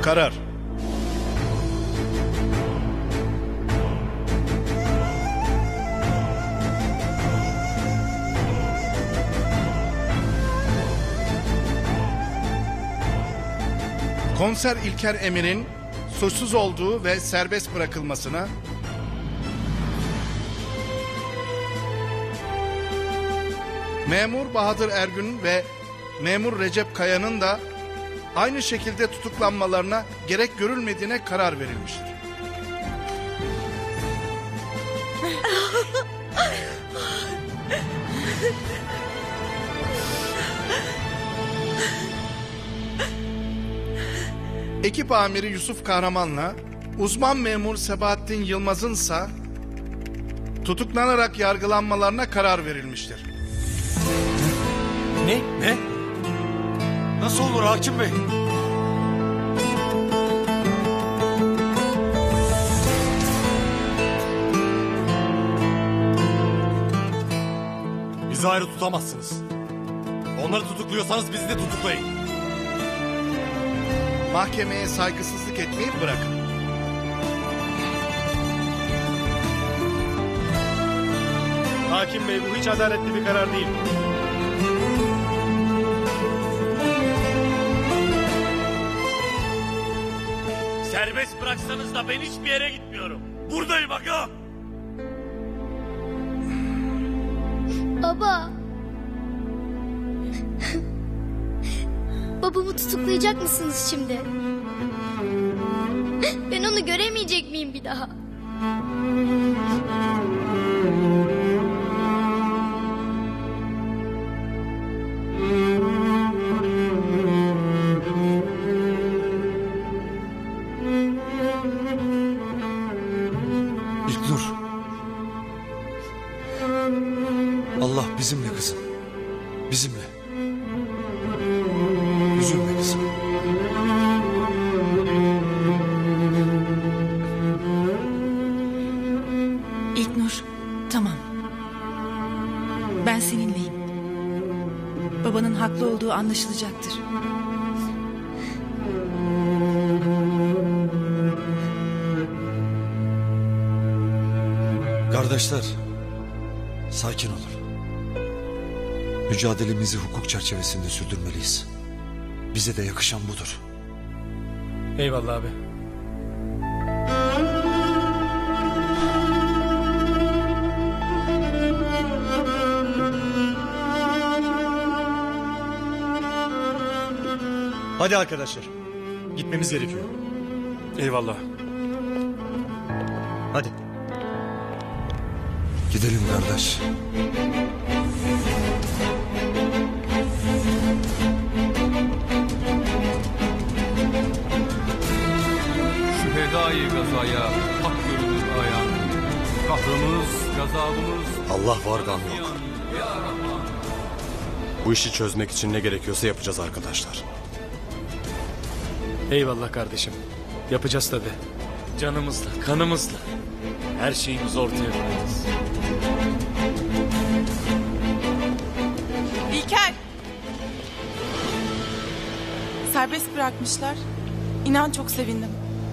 karar. Komiser İlker Emir'in suçsuz olduğu ve serbest bırakılmasına, Memur Bahadır Ergün ve Memur Recep Kaya'nın da aynı şekilde tutuklanmalarına gerek görülmediğine karar verilmiştir. Ekip amiri Yusuf Kahraman'la uzman memur Sebahattin Yılmaz'ınsa tutuklanarak yargılanmalarına karar verilmiştir. Ne? Nasıl olur hakim bey? Bizi ayrı tutamazsınız. Onları tutukluyorsanız bizi de tutuklayın. Mahkemeye saygısızlık etmeyi bırakın. Hakim bey, bu hiç adaletli bir karar değil. Serbest bıraksanız da ben hiçbir yere gitmiyorum. Buradayım aga. Baba. Babamı tutuklayacak mısınız şimdi? Ben onu göremeyecek miyim bir daha? İlknur. Allah bizimle kızım. Bizimle. Üzülme kızım. İlknur, tamam. Ben seninleyim. Babanın haklı olduğu anlaşılacaktır. Kardeşler, sakin olun. Mücadelemizi hukuk çerçevesinde sürdürmeliyiz. Bize de yakışan budur. Eyvallah abi. Hadi arkadaşlar. Gitmemiz gerekiyor. Eyvallah. Hadi. Gidelim kardeş. Şühedâ-i gazaya hak görünür ayan. Kahrımız, gazabımız... Allah var, gam yok. Bu işi çözmek için ne gerekiyorsa yapacağız arkadaşlar. Eyvallah kardeşim. Yapacağız tabii. Canımızla, kanımızla. Her şeyimizi ortaya koyacağız. İlker! Serbest bırakmışlar. İnan çok sevindim.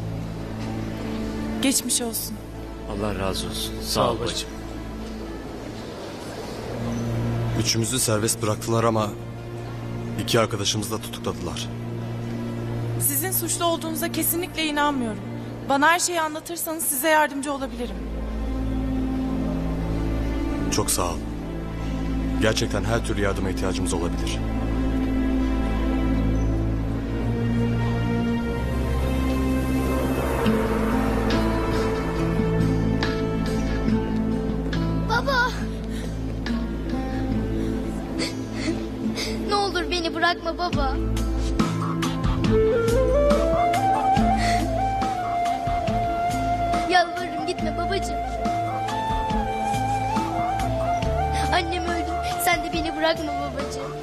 Geçmiş olsun. Allah razı olsun. Sağ ol bacım. Üçümüzü serbest bıraktılar ama 2 arkadaşımızı da tutukladılar. Sizin suçlu olduğunuza kesinlikle inanmıyorum. Bana her şeyi anlatırsanız size yardımcı olabilirim. Çok sağ ol. Gerçekten her türlü yardıma ihtiyacımız olabilir. Baba. Ne olur beni bırakma baba. Yalvarırım, gitme babacığım. Annem öldü. Sen de beni bırakma babacığım.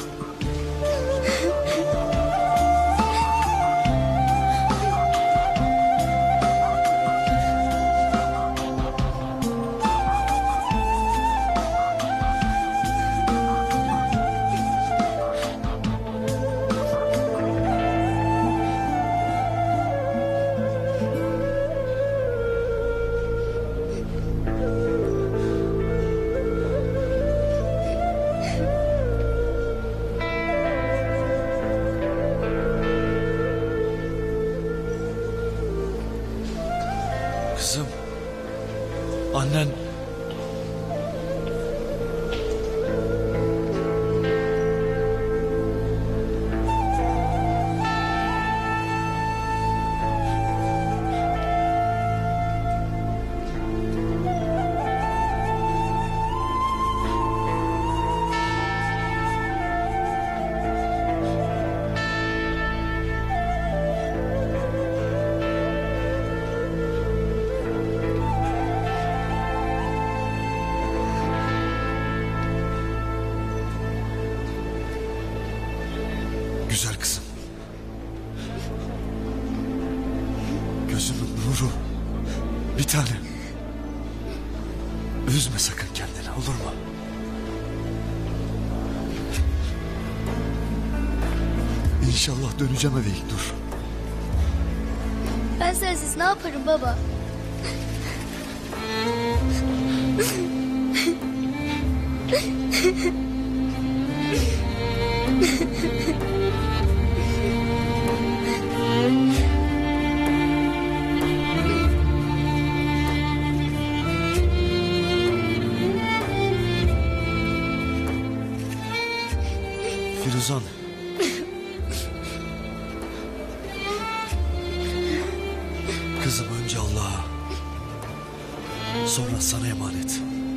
Kızım. Annen. Güzel kızım. Gözümün nuru. Bir tane. Üzme sakın kendini, olur mu? İnşallah döneceğim eve ilk dur. Ben sensiz ne yaparım baba? Firuzan. Kızım önce Allah'a, sonra sana emanet.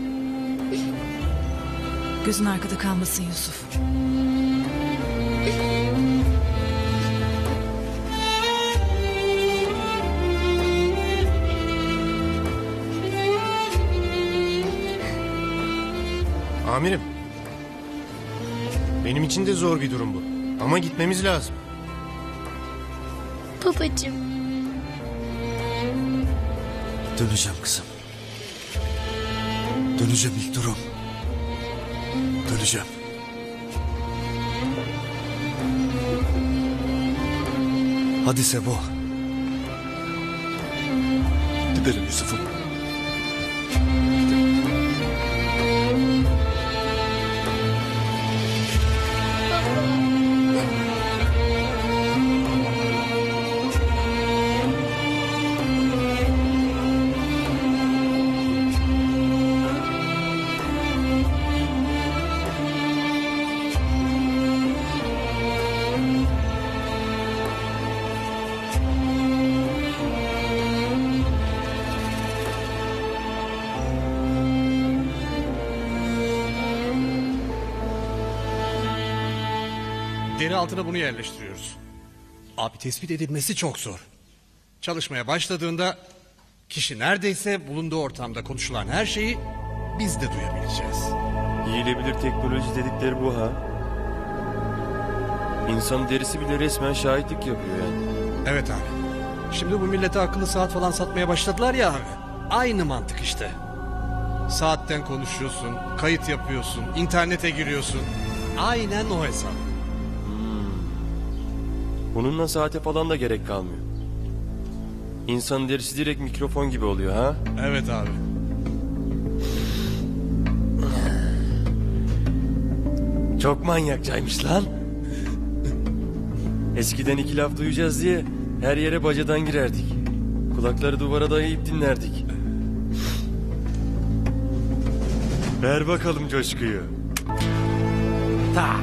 Gözün arkada kalmasın Yusuf. Amirim. Benim için de zor bir durum bu. Ama gitmemiz lazım. Babacığım. Döneceğim kızım. Döneceğim ilk durum. Döneceğim. Hadi Sebo. Gidelim Yusuf'um. Deri altına bunu yerleştiriyoruz. Abi tespit edilmesi çok zor. Çalışmaya başladığında kişi neredeyse bulunduğu ortamda konuşulan her şeyi biz de duyabileceğiz. Yiyilebilir teknoloji dedikleri bu ha. İnsan derisi bile resmen şahitlik yapıyor yani. Evet abi. Şimdi bu millete akıllı saat falan satmaya başladılar ya abi. Aynı mantık işte. Saatten konuşuyorsun, kayıt yapıyorsun, internete giriyorsun. Aynen o hesap. Bununla saate falan da gerek kalmıyor. İnsan derisi direkt mikrofon gibi oluyor ha? Evet abi. Çok manyakçaymış lan. Eskiden iki laf duyacağız diye her yere bacadan girerdik. Kulakları duvara dayayıp dinlerdik. Ver bakalım coşkuyu. Tak.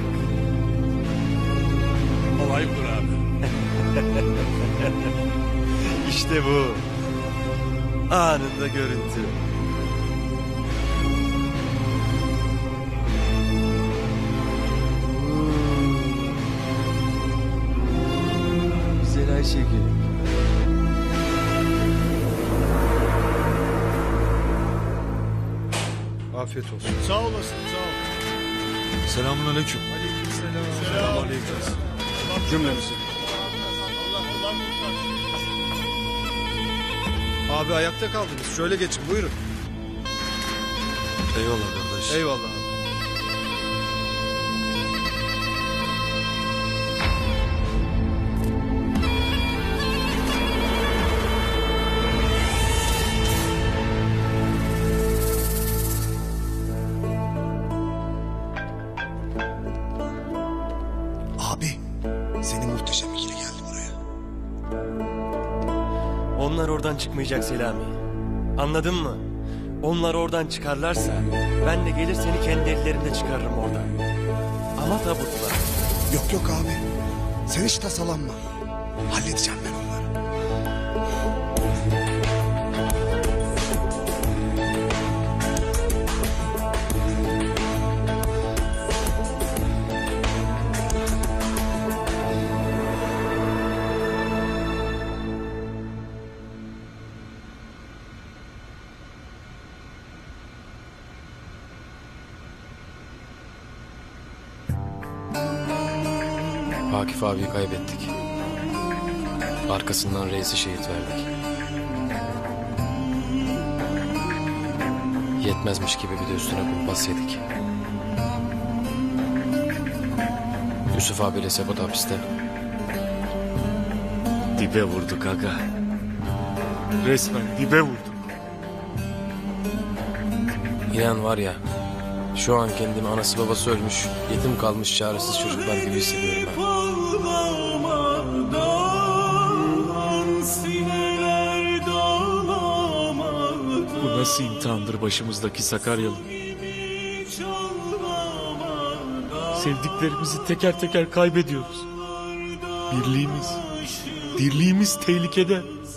Olay budur abi. İşte bu. Anında görüntü. Güzel Ayşegül. Afiyet olsun. Sağ olasın, sağ ol. Selamun aleyküm. Selam. Cümlemizi. Abi ayakta kaldınız. Şöyle geçin buyurun. Eyvallah kardeş. Eyvallah abi. Abi, senin muhteşem ikili geldi buraya. Onlar oradan çıkmayacak Selami. Anladın mı? Onlar oradan çıkarlarsa ben de gelir seni kendi ellerimle çıkarırım oradan. Ama tabutla. Yok yok abi. Sen hiç tasalanma. Halledeceğim ben onları. Akif abiyi kaybettik. Arkasından reisi şehit verdik. Yetmezmiş gibi bir de üstüne kumpas yedik. Yusuf abiyle Sebat hapiste. Dibe vurduk aga. Resmen dibe vurduk. İnan var ya, şu an kendimi anası babası ölmüş, yetim kalmış çaresiz çocuklar gibi hissediyorum ben. Bu nasıl imtihandır başımızdaki Sakaryalı? Sevdiklerimizi teker teker kaybediyoruz. Birliğimiz, dirliğimiz tehlikede.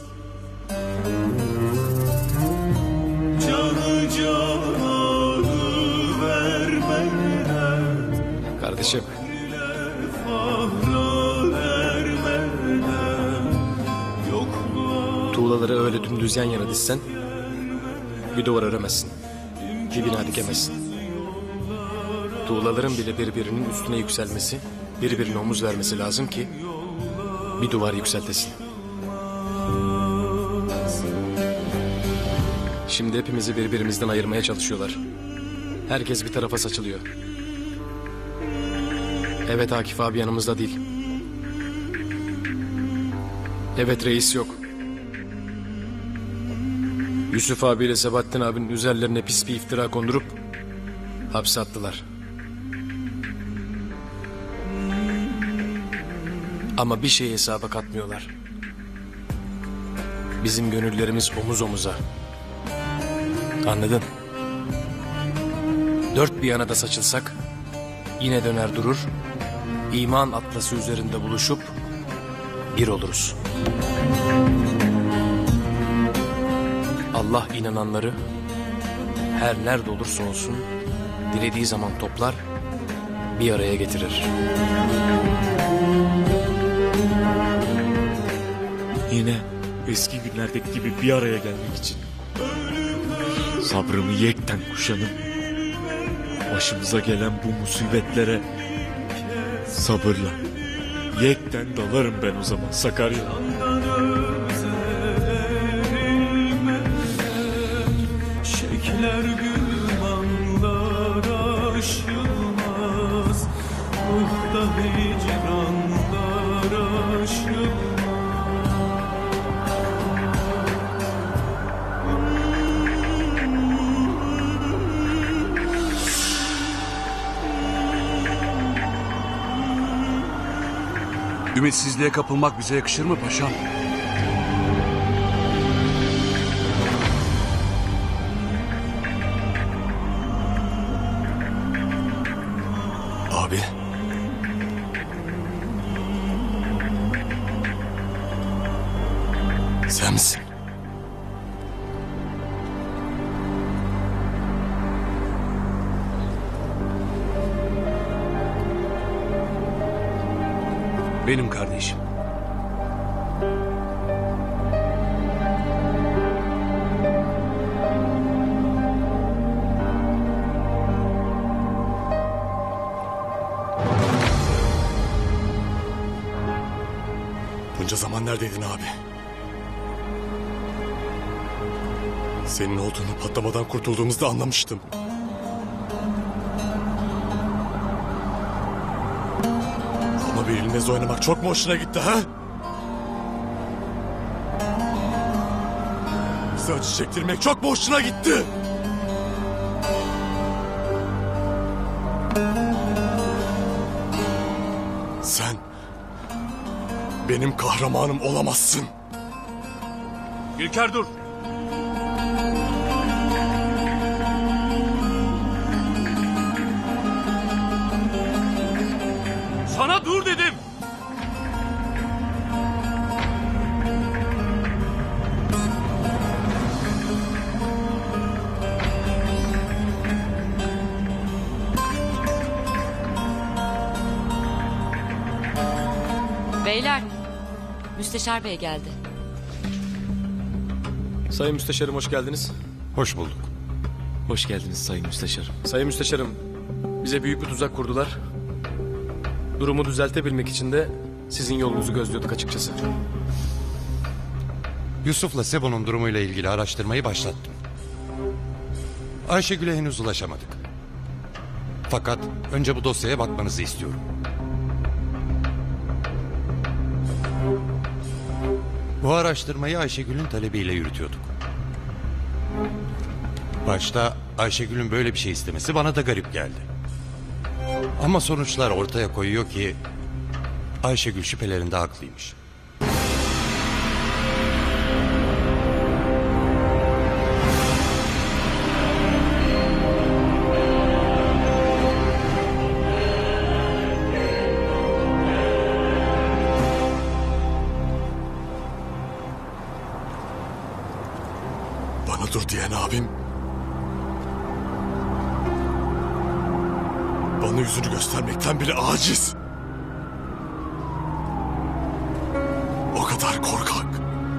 Kardeşim, tuğlaları öyle dümdüz yan yana dizsen bir duvar öremezsin, bir bina dikemezsin. Tuğlaların bile birbirinin üstüne yükselmesi, birbirine omuz vermesi lazım ki bir duvar yükseltesin. Şimdi hepimizi birbirimizden ayırmaya çalışıyorlar. Herkes bir tarafa saçılıyor. Evet, Akif abi yanımızda değil. Evet, reis yok. Yusuf abiyle Sebahattin abinin üzerlerine pis bir iftira kondurup hapse attılar. Ama bir şey hesaba katmıyorlar. Bizim gönüllerimiz omuz omuza. Anladın? Dört bir yana da saçılsak yine döner durur, iman atlası üzerinde buluşup bir oluruz. Allah inananları her nerede olursa olsun dilediği zaman toplar, bir araya getirir. Yine eski günlerdeki gibi bir araya gelmek için sabrımı yekten kuşanıp başımıza gelen bu musibetlere sabırla yekten dalarım ben o zaman Sakarya. Şekler gülmanlar aşılmaz, ruhta hicranlar aşılmaz. Ümitsizliğe kapılmak bize yakışır mı paşam? Abi. Sen misin? Benim kardeşim. Bunca zaman neredeydin abi? Senin olduğunu patlamadan kurtulduğumuzda anlamıştım. Ama bir elinizle oynamak çok mu hoşuna gitti ha? Bize acı çektirmek çok mu hoşuna gitti? Sen benim kahramanım olamazsın. Gülker dur. Beyler, Müsteşar Bey geldi. Sayın Müsteşarım hoş geldiniz. Hoş bulduk. Hoş geldiniz Sayın Müsteşarım. Sayın Müsteşarım, bize büyük bir tuzak kurdular. Durumu düzeltebilmek için de sizin yolunuzu gözlüyorduk açıkçası. Yusuf'la Sebo'nun durumuyla ilgili araştırmayı başlattım. Ayşegül'e henüz ulaşamadık. Fakat önce bu dosyaya bakmanızı istiyorum. Bu araştırmayı Ayşegül'ün talebiyle yürütüyorduk. Başta Ayşegül'ün böyle bir şey istemesi bana da garip geldi. Ama sonuçlar ortaya koyuyor ki Ayşegül şüphelerinde haklıymış. Bana dur diyen abim bana yüzünü göstermekten bile aciz. O kadar korkak.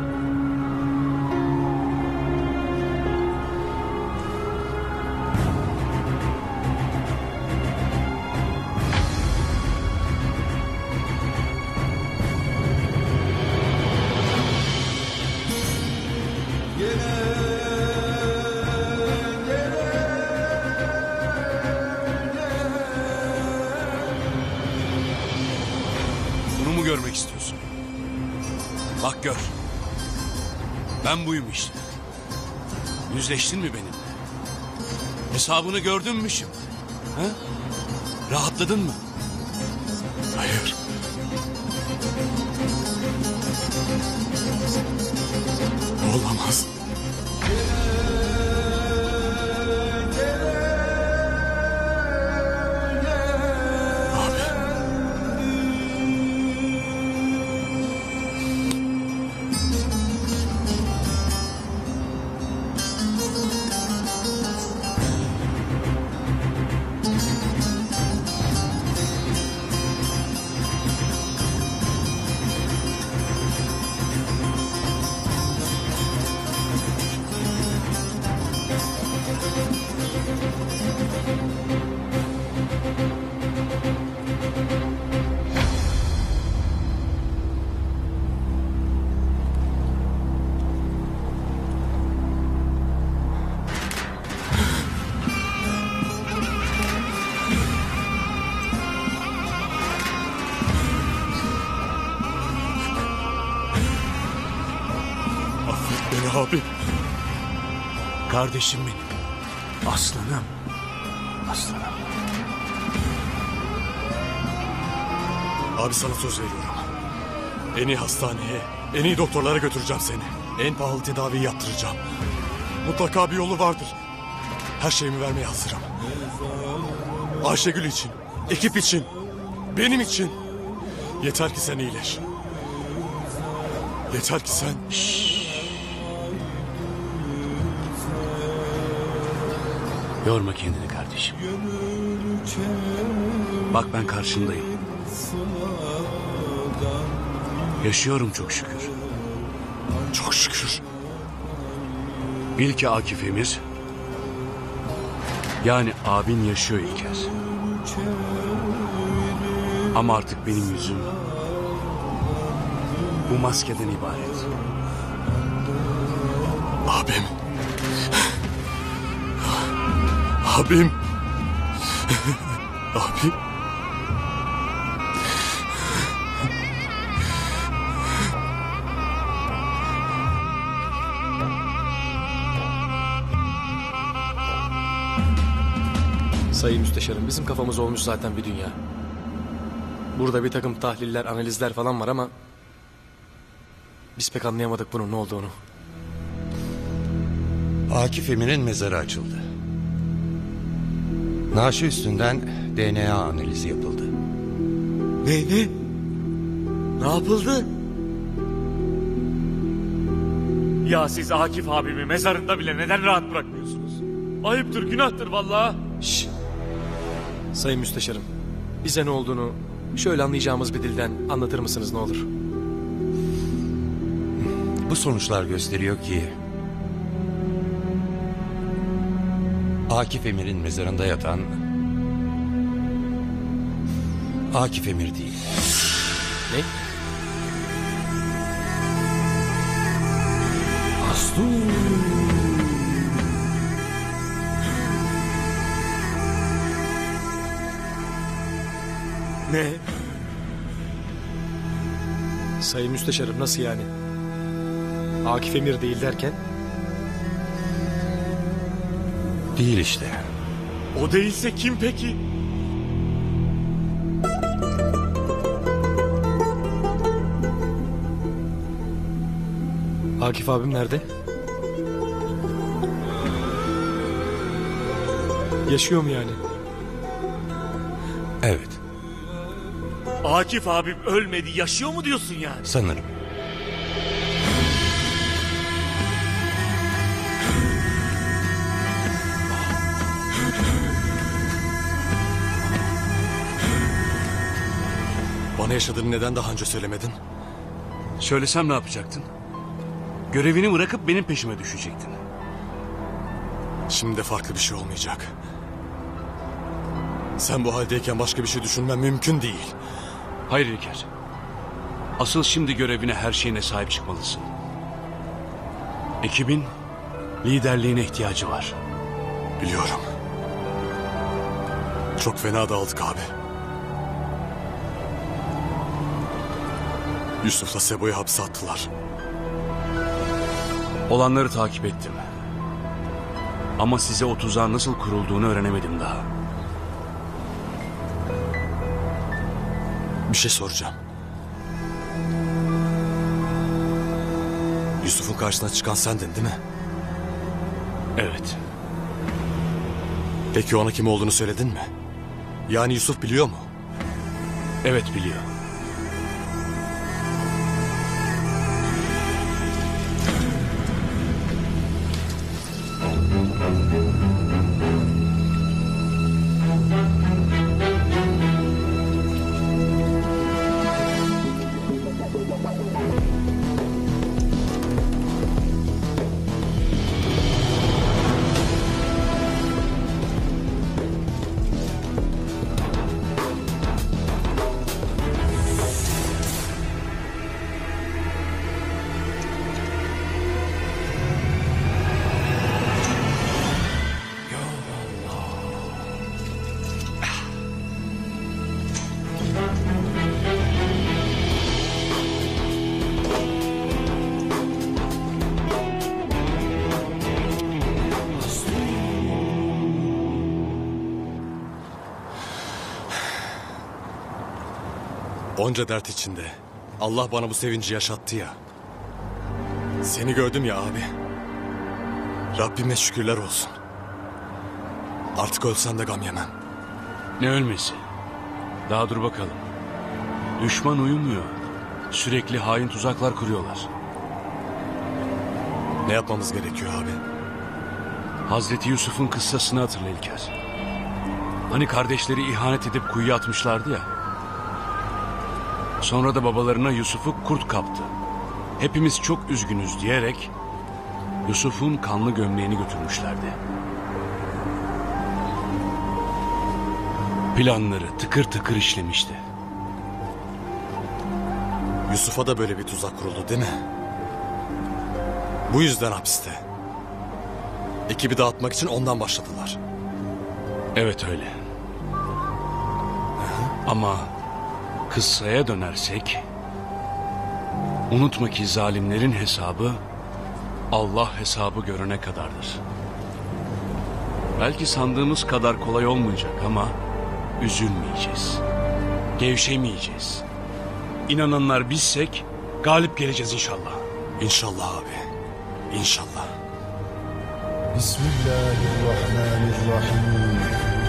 Bunu mu görmek istiyorsun? Bak gör. Ben buyum işte. Yüzleştin mi benimle? Hesabını gördün mü şimdi? Ha? Rahatladın mı? Hayır. Olamaz. Beni abi. Kardeşim benim. Aslanım. Aslanım. Abi sana söz veriyorum. En iyi hastaneye, en iyi doktorlara götüreceğim seni. En pahalı tedaviyi yaptıracağım. Mutlaka bir yolu vardır. Her şeyimi vermeye hazırım. Ayşegül için, ekip için, benim için. Yeter ki sen iyileş. Yeter ki sen... Yorma kendini kardeşim. Bak ben karşındayım. Yaşıyorum çok şükür. Çok şükür. Bil ki Akif Emir, yani abin yaşıyor İlker. Ama artık benim yüzüm bu maskeden ibaret. Abim. Abim. Abim. Sayın Müsteşarım, bizim kafamız olmuş zaten bir dünya. Burada bir takım tahliller, analizler falan var ama biz pek anlayamadık bunun ne olduğunu. Akif Emir'in mezarı açıldı. Naaşı üstünden DNA analizi yapıldı. Ne? Ne yapıldı? Ya siz Akif abimi mezarında bile neden rahat bırakmıyorsunuz? Ayıptır, günahtır vallahi. Şşş. Sayın Müsteşarım, bize ne olduğunu Şöyle anlayacağımız bir dilden anlatır mısınız ne olur? Bu sonuçlar gösteriyor ki Akif Emir'in mezarında yatan Akif Emir değil. Ne? Ne? Sayın Müsteşarım nasıl yani? Akif Emir değil derken? Değil işte. O değilse kim peki? Akif abim nerede? Yaşıyor mu yani? Evet, Akif abim ölmedi, yaşıyor mu diyorsun yani? sanırım. Bana yaşadığını neden daha önce söylemedin? Söylesem ne yapacaktın? Görevini bırakıp benim peşime düşecektin. Şimdi de farklı bir şey olmayacak. Sen bu haldeyken başka bir şey düşünmen mümkün değil. Hayır İlker. Asıl şimdi görevine, her şeyine sahip çıkmalısın. Ekibin liderliğine ihtiyacı var. Biliyorum. Çok fena dağıldık abi. Yusuf'la Sebo'yu hapse attılar. Olanları takip ettim. Ama size o tuzağın nasıl kurulduğunu öğrenemedim daha. Bir şey soracağım. Yusuf'un karşısına çıkan sendin değil mi? Evet. Peki ona kim olduğunu söyledin mi? Yani Yusuf biliyor mu? Evet, biliyor. Onca dert içinde Allah bana bu sevinci yaşattı ya. Seni gördüm ya abi. Rabbime şükürler olsun. Artık ölsen de gam yemem. Ne ölmesi? Daha dur bakalım. Düşman uyumuyor. Sürekli hain tuzaklar kuruyorlar. Ne yapmamız gerekiyor abi? Hazreti Yusuf'un kıssasını hatırla İlker. Hani kardeşleri ihanet edip kuyuya atmışlardı ya. Sonra da babalarına Yusuf'u kurt kaptı. Hepimiz çok üzgünüz diyerek Yusuf'un kanlı gömleğini götürmüşlerdi. Planları tıkır tıkır işlemişti. Yusuf'a da böyle bir tuzak kuruldu değil mi? Bu yüzden hapiste. Ekibi dağıtmak için ondan başladılar. Evet öyle. Ama kıssaya dönersek, unutma ki zalimlerin hesabı Allah hesabı görene kadardır. Belki sandığımız kadar kolay olmayacak ama üzülmeyeceğiz. Gevşemeyeceğiz. İnananlar bizsek galip geleceğiz inşallah. İnşallah abi. İnşallah. Bismillahirrahmanirrahim.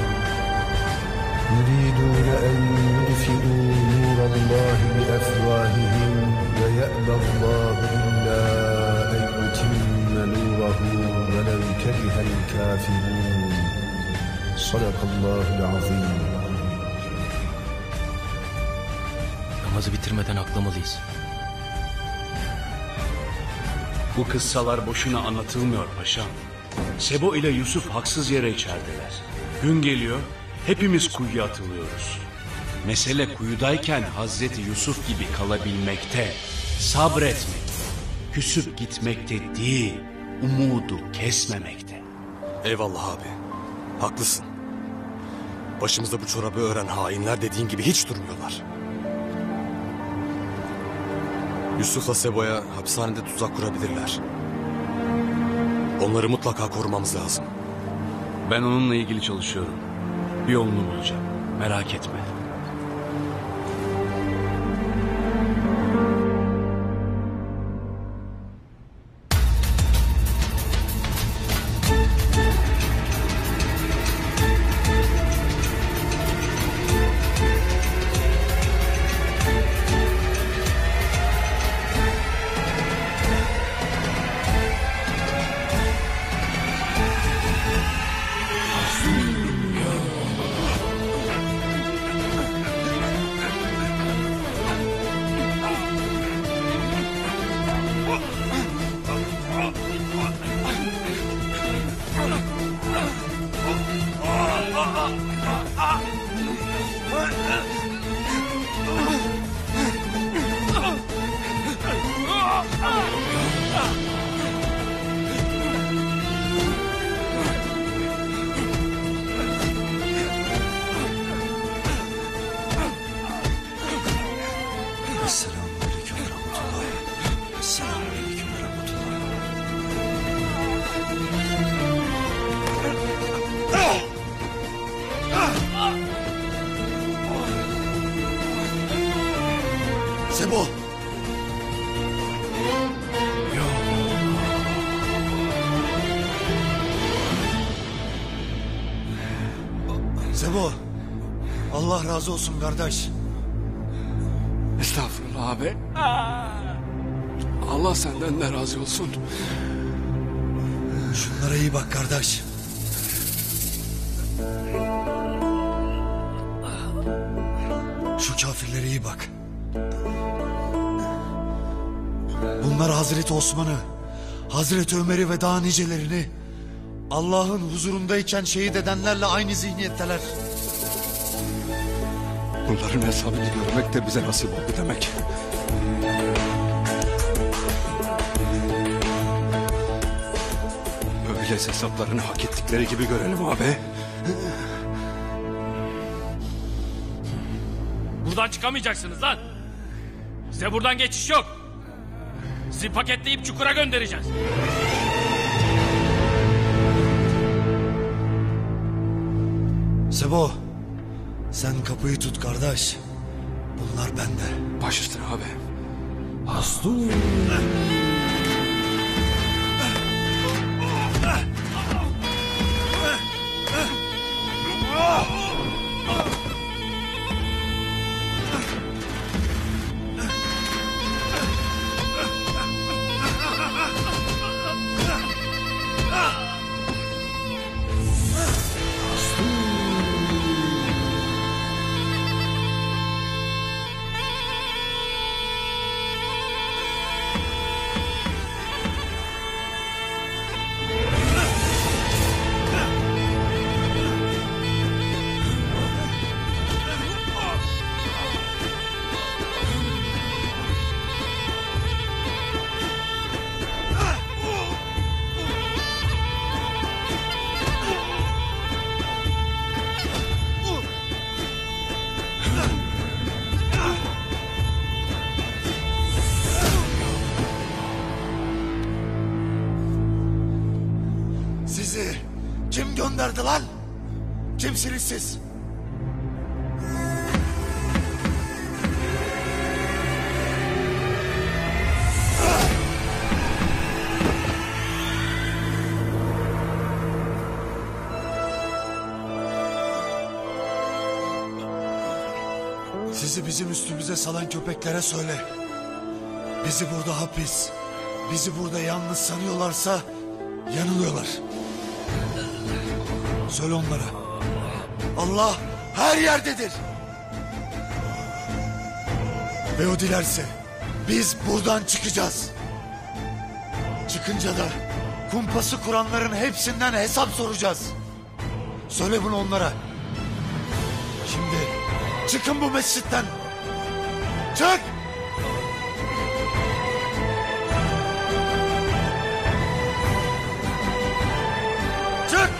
يريدون أن يطفئوا نور الله بأفواههم ويأبى الله إلا أن يتم نوره ولو كره الكافرون. صدق الله العظيم. namazı bitirmeden aklamalıyız. Bu kıssalar boşuna anlatılmıyor paşam. Sebo ile Yusuf haksız yere içerideler. Gün geliyor, hepimiz kuyuya atılıyoruz. Mesele kuyudayken Hazreti Yusuf gibi kalabilmekte, sabretmek, küsüp gitmekte değil, umudu kesmemekte. Eyvallah abi. Haklısın. Başımızda bu çorabı ören hainler dediğin gibi hiç durmuyorlar. Yusuf'la Sebo'ya hapishanede tuzak kurabilirler. Onları mutlaka korumamız lazım. Ben onunla ilgili çalışıyorum. Bir yolunu bulacağım. Merak etme. Selamünaleyküm ve rahmetullah. Selamünaleyküm ve rahmetullah. Sebo! Sebo, Allah razı olsun kardeş. Estağfurullah abi. Allah senden de razı olsun. Şunlara iyi bak kardeş. Şu kafirlere iyi bak. Bunlar Hazreti Osman'ı, Hazreti Ömer'i ve daha nicelerini Allah'ın huzurundayken şehit edenlerle aynı zihniyetteler. Bunların hesabını görmek de bize nasip oldu demek. Öyleyse hesaplarını hak ettikleri gibi görelim abi. Buradan çıkamayacaksınız lan. Size buradan geçiş yok. Sizi paketleyip çukura göndereceğiz. Sebo, sen kapıyı tut kardeş. Bunlar bende. Baş üstüne abi. Hastur. Sizi kim gönderdi lan? Kimsiniz siz? Sizi bizim üstümüze salan köpeklere söyle. Bizi burada hapis, bizi burada yalnız sanıyorlarsa yanılıyorlar. Söyle onlara. Allah her yerdedir. Ve o dilerse biz buradan çıkacağız. Çıkınca da kumpası kuranların hepsinden hesap soracağız. Söyle bunu onlara. Şimdi çıkın bu mescitten. Çık! Çık!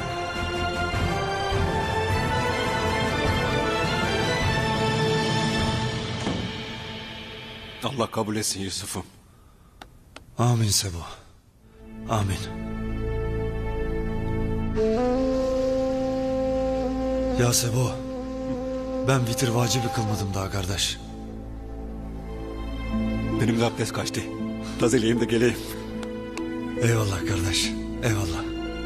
Allah kabul etsin Yusuf'um. Amin Sebo. Amin. Ya Sebo, ben vitir vacibi kılmadım daha kardeş. Benim de abdest kaçtı. Tazeleyeyim de geleyim. Eyvallah kardeş, eyvallah.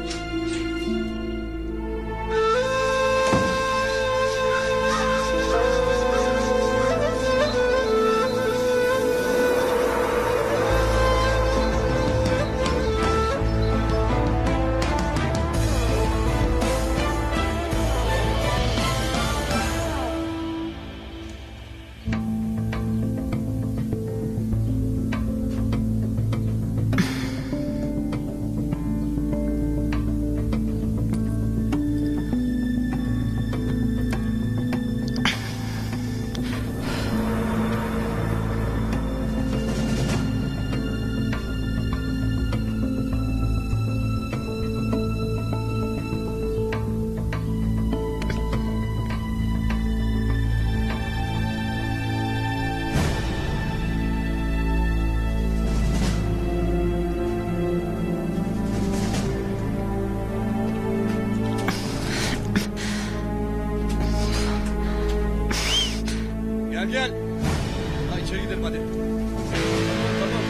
Gel gel. Ha, içeri gidelim hadi. Tamam.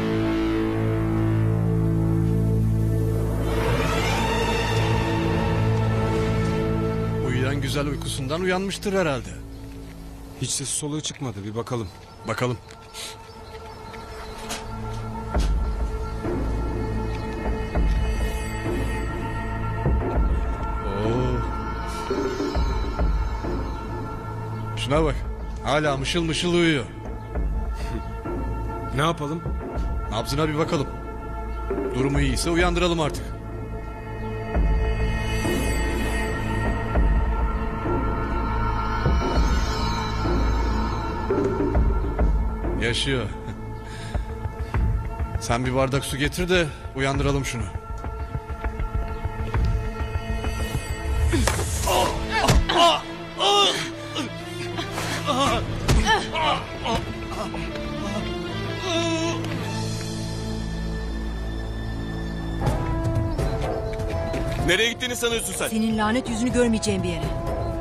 Uyuyan güzel uykusundan uyanmıştır herhalde. Hiç ses soluğu çıkmadı, bir bakalım. Bakalım. Oo. Şuna bak. Hala mışıl mışıl uyuyor. Ne yapalım? Nabzına bir bakalım. Durumu iyiyse uyandıralım artık. Yaşıyor. Sen bir bardak su getir de uyandıralım şunu. Nereye gittiğini sanıyorsun sen? Senin lanet yüzünü görmeyeceğim bir yere.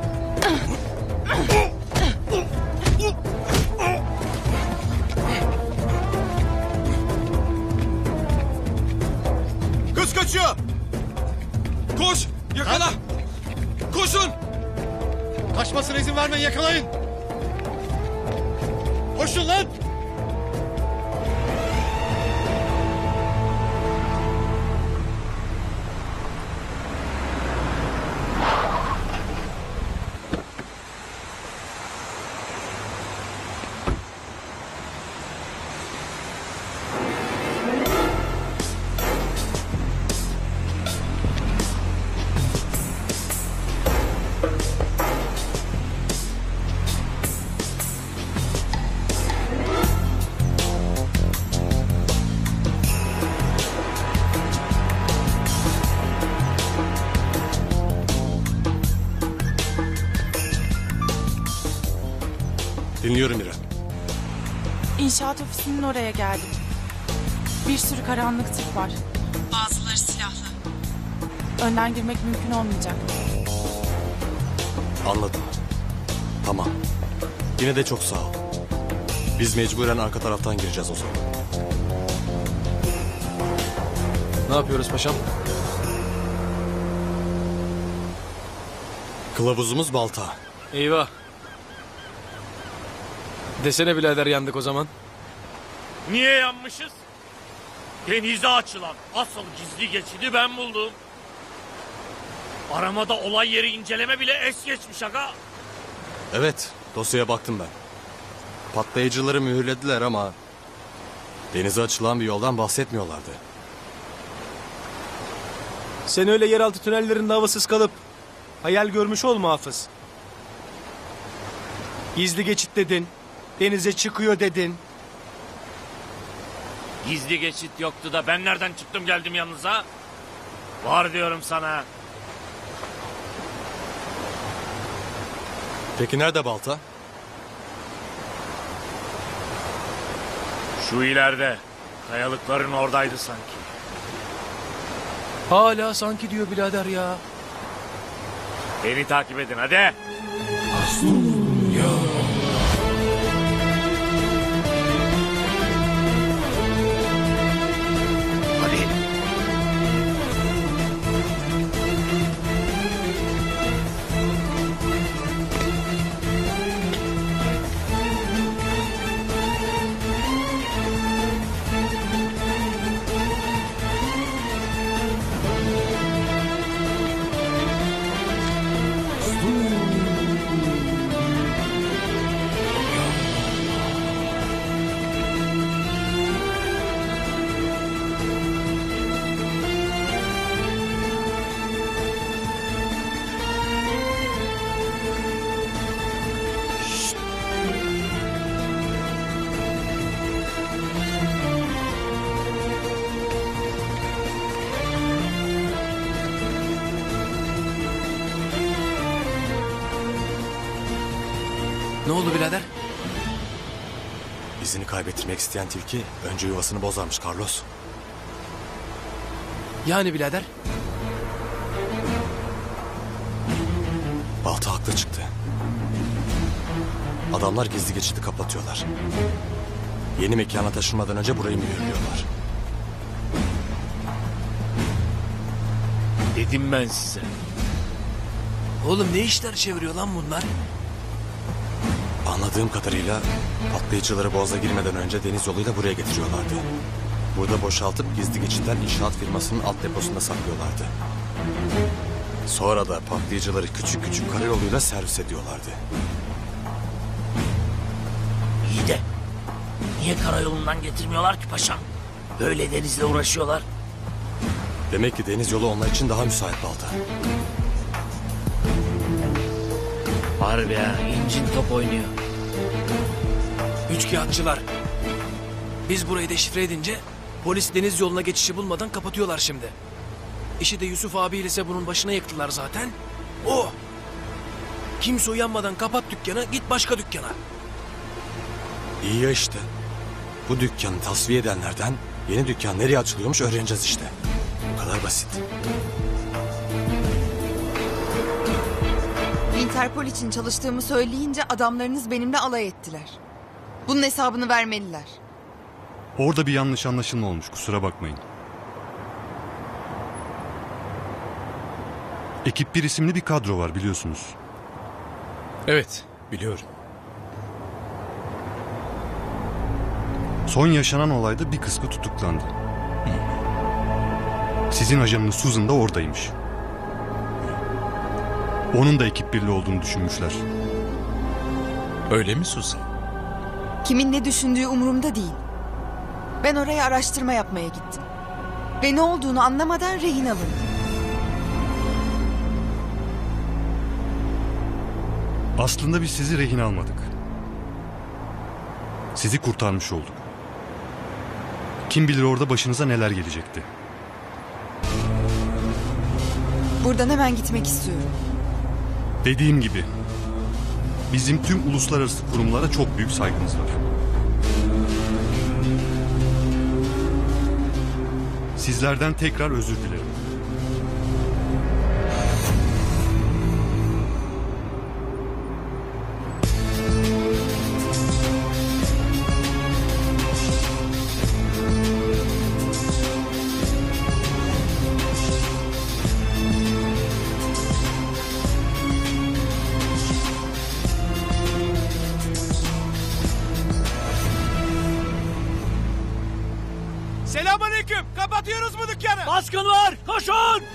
Kız kaçıyor! Koş! Yakala! Koşun! Kaçmasına izin vermeyin, yakalayın! Koşun lan! Dinliyorum İrem. İnşaat ofisinin oraya geldim. Bir sürü karanlık tip var. Bazıları silahlı. Önden girmek mümkün olmayacak. Anladım. Tamam. Yine de çok sağ ol. Biz mecburen arka taraftan gireceğiz o zaman. Ne yapıyoruz paşam? Kılavuzumuz balta. Eyvah. Desene birader, yandık o zaman. Niye yanmışız? Denize açılan asıl gizli geçidi ben buldum. Aramada olay yeri inceleme bile es geçmiş aga. Evet, dosyaya baktım ben. Patlayıcıları mühürlediler ama denize açılan bir yoldan bahsetmiyorlardı. Sen öyle yeraltı tünellerinde havasız kalıp hayal görmüş olma Hafız. Gizli geçit dedin, denize çıkıyor dedin. Gizli geçit yoktu da ben nereden çıktım geldim yanınıza? Var diyorum sana. Peki nerede balta? Şu ileride. Kayalıkların oradaydı sanki. Hala sanki diyor birader ya. Beni takip edin hadi. Hadi. Ne oldu birader? İzini kaybettirmek isteyen tilki önce yuvasını bozarmış Carlos. Yani birader? Balta haklı çıktı. Adamlar gizli geçidi kapatıyorlar. Yeni mekana taşınmadan önce burayı mühürlüyorlar. Dedim ben size. Oğlum ne işler çeviriyor lan bunlar? Anladığım kadarıyla patlayıcıları Boğaz'a girmeden önce deniz yoluyla buraya getiriyorlardı. Burada boşaltıp gizli geçitten inşaat firmasının alt deposunda saklıyorlardı. Sonra da patlayıcıları küçük küçük karayoluyla servis ediyorlardı. İyi de niye karayolundan getirmiyorlar ki paşam? Böyle denizle uğraşıyorlar. Demek ki deniz yolu onlar için daha müsait balta. Harbi ya, incin top oynuyor. Üçkağıtçılar. Biz burayı deşifre edince polis deniz yoluna geçişi bulmadan kapatıyorlar şimdi. İşi de Yusuf abiyle ise bunun başına yıktılar zaten. Oh! Kimse uyanmadan kapat dükkanı, git başka dükkana. İyi ya işte. Bu dükkanı tasfiye edenlerden yeni dükkan nereye açılıyormuş öğreneceğiz işte. Bu kadar basit. Interpol için çalıştığımı söyleyince adamlarınız benimle alay ettiler. Bunun hesabını vermeliler. Orada bir yanlış anlaşılma olmuş, kusura bakmayın. Ekip 1 isimli bir kadro var biliyorsunuz. Evet, biliyorum. Son yaşanan olayda bir kısmı tutuklandı. Sizin ajanınız Susan da oradaymış. Onun da ekip 1'li olduğunu düşünmüşler. Öyle mi Susan? Kimin ne düşündüğü umurumda değil. Ben oraya araştırma yapmaya gittim. Ve ne olduğunu anlamadan rehin alındım. Aslında biz sizi rehin almadık. Sizi kurtarmış olduk. Kim bilir orada başınıza neler gelecekti. Buradan hemen gitmek istiyorum. Dediğim gibi bizim tüm uluslararası kurumlara çok büyük saygımız var. Sizlerden tekrar özür dilerim. Selamünaleyküm. Kapatıyoruz mu dükkanı? Baskın var. Koşun.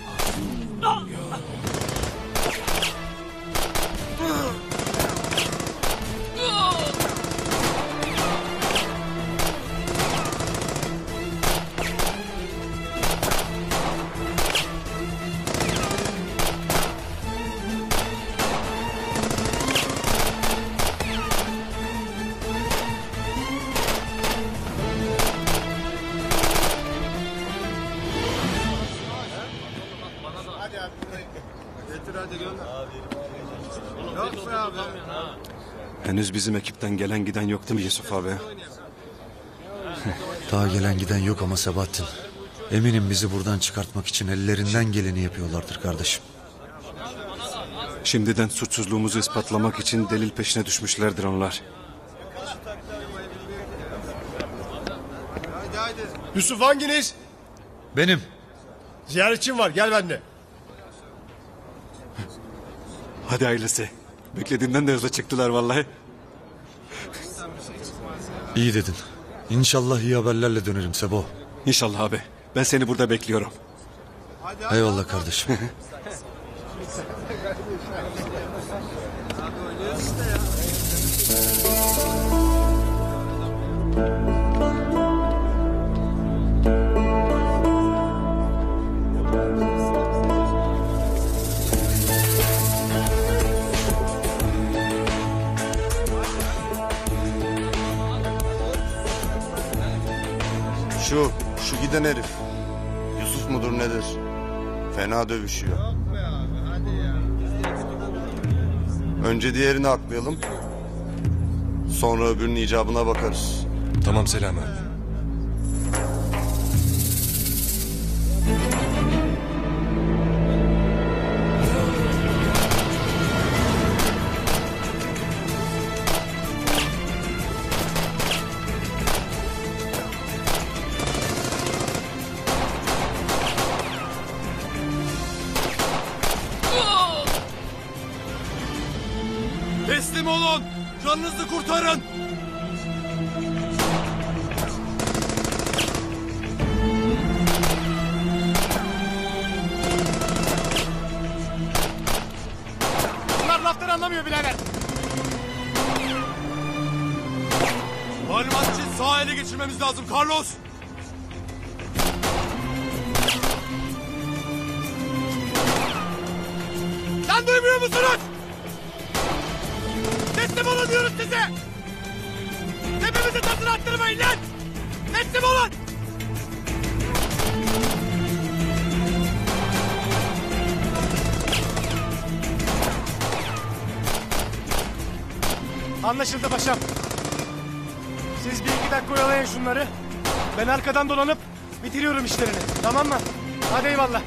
Henüz bizim ekipten gelen giden yok değil mi Yusuf abi? Daha gelen giden yok ama Sabahattin. Eminim bizi buradan çıkartmak için ellerinden geleni yapıyorlardır kardeşim. Şimdiden suçsuzluğumuzu ispatlamak için delil peşine düşmüşlerdir onlar. Yusuf hanginiz? Benim. Ziyaretçim var, gel benimle. Hadi ailesi. Beklediğimden de hızlı çıktılar vallahi. İyi dedin. İnşallah iyi haberlerle dönerim Sebo. İnşallah abi. Ben seni burada bekliyorum. Eyvallah kardeşim. Şu giden herif. Yusuf mudur nedir? Fena dövüşüyor. Önce diğerini aklayalım. Sonra öbürünün icabına bakarız. Tamam Selami abi. Teslim olun! Canınızı kurtarın! Bunlar laftan anlamıyor birader. Talimat için sağ ele geçirmemiz lazım Carlos! Sen duymuyor musunuz? Teslim olun diyoruz size! Tepemizi tasını attırmayın lan! Teslim olun! Anlaşıldı paşam. Siz bir iki dakika oyalayın şunları. Ben arkadan dolanıp bitiriyorum işlerini. Tamam mı? Hadi eyvallah.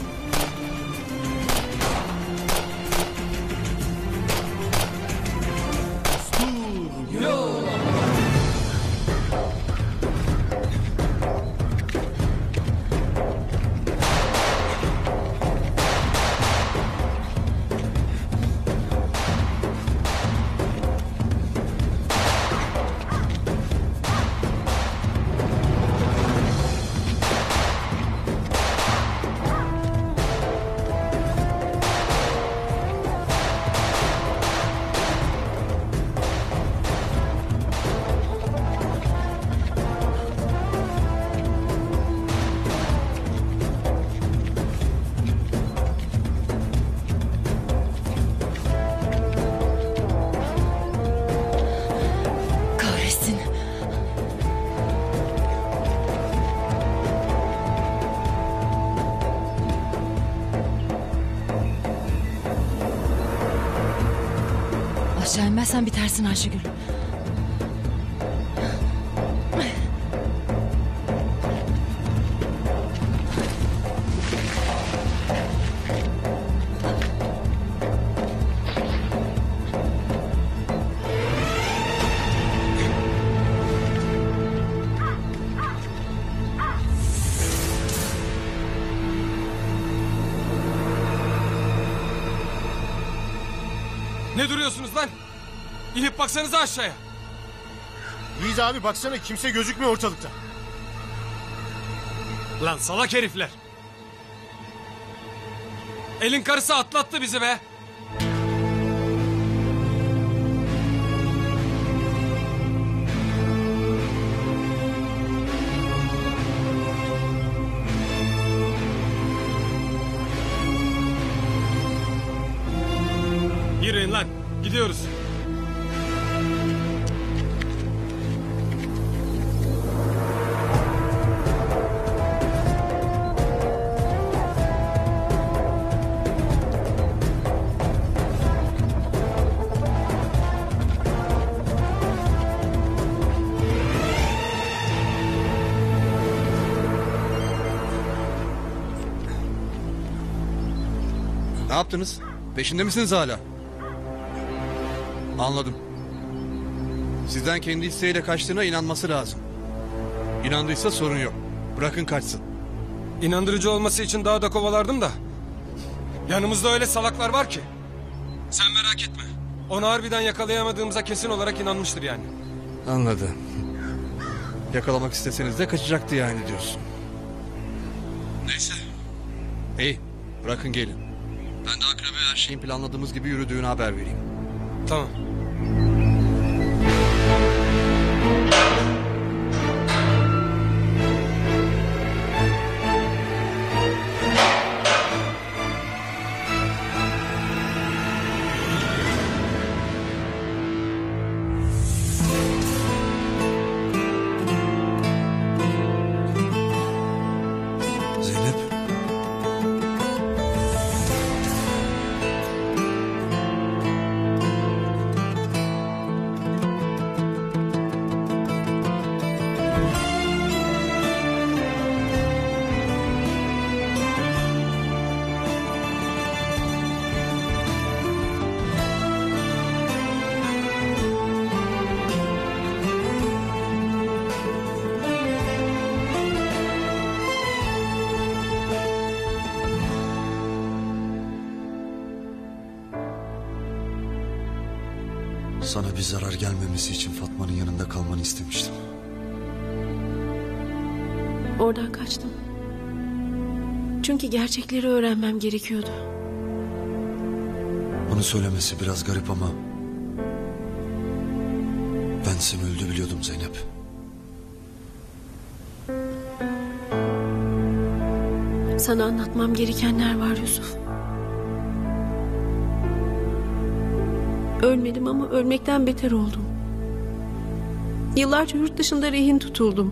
Kahretsin. Aşağı inmezsen bitersin Ayşegül. Ne duruyorsunuz lan? İnip baksanıza aşağıya. İyiyiz abi baksana kimse gözükmüyor ortalıkta. Lan salak herifler. Elin karısı atlattı bizi be. Yürüyün lan. Gidiyoruz. Ne yaptınız? Peşinde misiniz hala? Anladım. Sizden kendi isteğiyle kaçtığına inanması lazım. İnandıysa sorun yok. Bırakın kaçsın. İnandırıcı olması için daha da kovalardım da. Yanımızda öyle salaklar var ki. Sen merak etme. Onu harbiden yakalayamadığımıza kesin olarak inanmıştır yani. Anladım. Yakalamak isteseniz de kaçacaktı yani diyorsun. Neyse. İyi. Bırakın gelin. Ben de Akrab'e her şeyin planladığımız gibi yürüdüğünü haber vereyim. Tamam. Zeynep. Sana bir zarar gelmemesi için Fatma'nın yanında kalmanı istemiştim. Oradan kaçtım. Çünkü gerçekleri öğrenmem gerekiyordu. Bunu söylemesi biraz garip ama... ben seni öldü biliyordum Zeynep. Sana anlatmam gerekenler var Yusuf. Ölmedim ama ölmekten beter oldum. Yıllarca yurt dışında rehin tutuldum.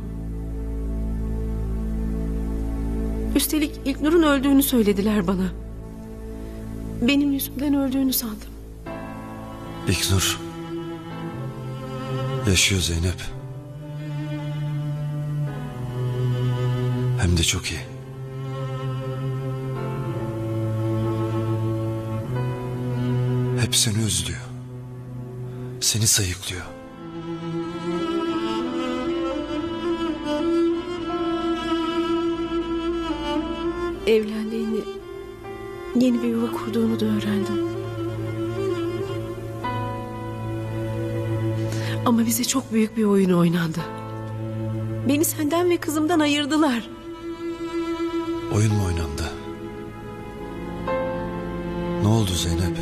Üstelik İlknur'un öldüğünü söylediler bana. Benim yüzümden öldüğünü sandım. İlknur yaşıyor Zeynep. Hem de çok iyi. Hep seni özlüyor. Seni sayıklıyor. Evlendiğini, yeni bir yuva kurduğunu da öğrendim. Ama bize çok büyük bir oyun oynandı. Beni senden ve kızımdan ayırdılar. Oyun mu oynandı? Ne oldu Zeynep?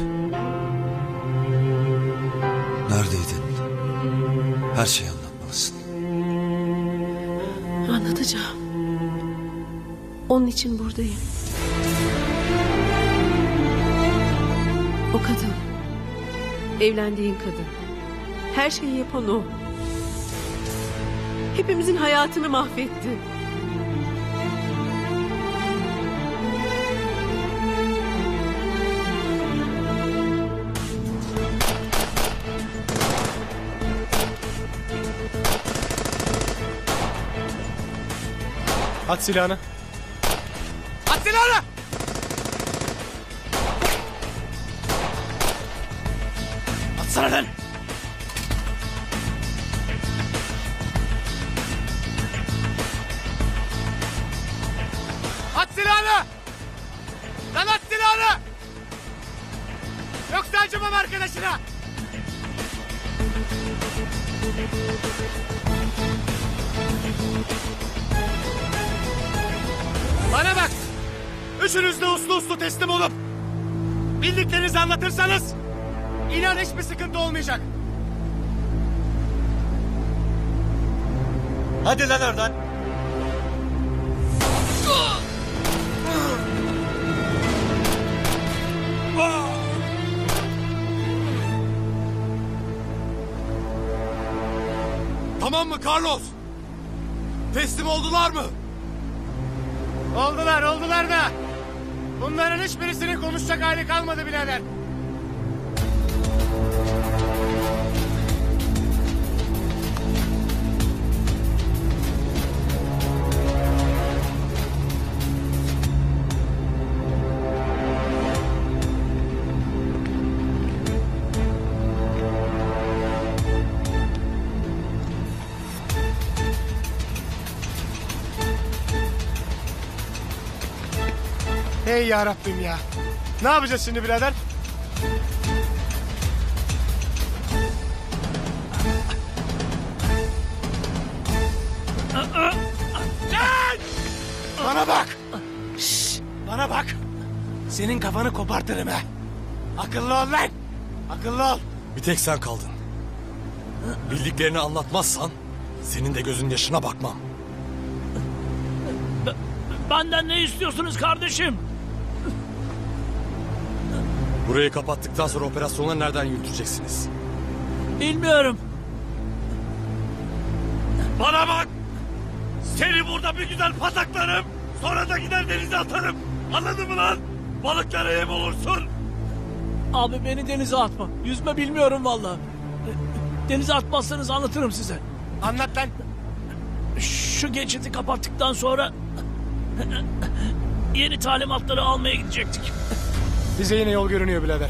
Neredeydin? Her şeyi anlatmalısın. Anlatacağım. Onun için buradayım. O kadın. Evlendiğin kadın. Her şeyi yapan o. Hepimizin hayatını mahvetti. At silahını. At silahını! Atsana lan! At silahını! Lan at silahını! Yoksa acımam arkadaşına! Bana bak! Üçünüz de uslu uslu teslim olup bildiklerinizi anlatırsanız inan hiçbir sıkıntı olmayacak. Hadi lan oradan. Tamam mı Carlos? Teslim oldular mı? Oldular da bunların hiçbirisinin konuşacak hali kalmadı birader. Hey ya Rabbim ya. Ne yapacağız şimdi birader? Bana bak. Şşş, bana bak. Senin kafanı kopartırım ha. Akıllı ol lan. Akıllı ol. Bir tek sen kaldın. Bildiklerini anlatmazsan senin de gözün yaşına bakmam. Benden ne istiyorsunuz kardeşim? Burayı kapattıktan sonra operasyonları nereden yürüteceksiniz? Bilmiyorum. Bana bak! Seni burada bir güzel pataklarım. Sonra da gider denize atarım. Anladın mı lan? Balıklara yem olursun. Abi beni denize atma. Yüzme bilmiyorum vallahi. Denize atmazsanız anlatırım size. Anlat lan. Şu geçidi kapattıktan sonra yeni talimatları almaya gidecektik. Bize yine yol görünüyor birader.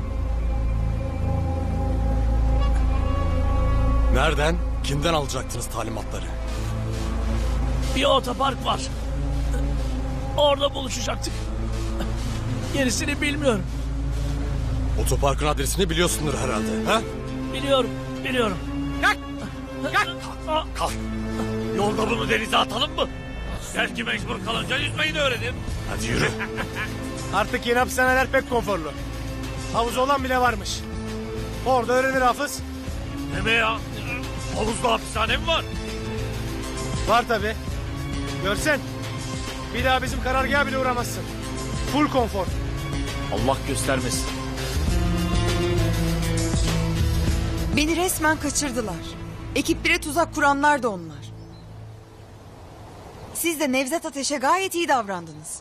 Nereden? Kimden alacaktınız talimatları? Bir otopark var. Orada buluşacaktık. Gerisini bilmiyorum. Otoparkın adresini biliyorsundur herhalde. Ha? Biliyorum. Kalk! Kalk! Yolda bunu denize atalım mı? Belki mecbur kalınca yüzmeyi de öğrenin. Hadi yürü. Artık yeni hapishaneler pek konforlu. Havuz olan bile varmış. Orada öğrenir Hafız. Ne be ya? Havuzda hapishane mi var? Var tabi. Görsen. Bir daha bizim karargaha bile uğramazsın. Full konfor. Allah göstermesin. Beni resmen kaçırdılar. Ekip 1'e tuzak kuranlar da onlar. Siz de Nevzat Ateş'e gayet iyi davrandınız.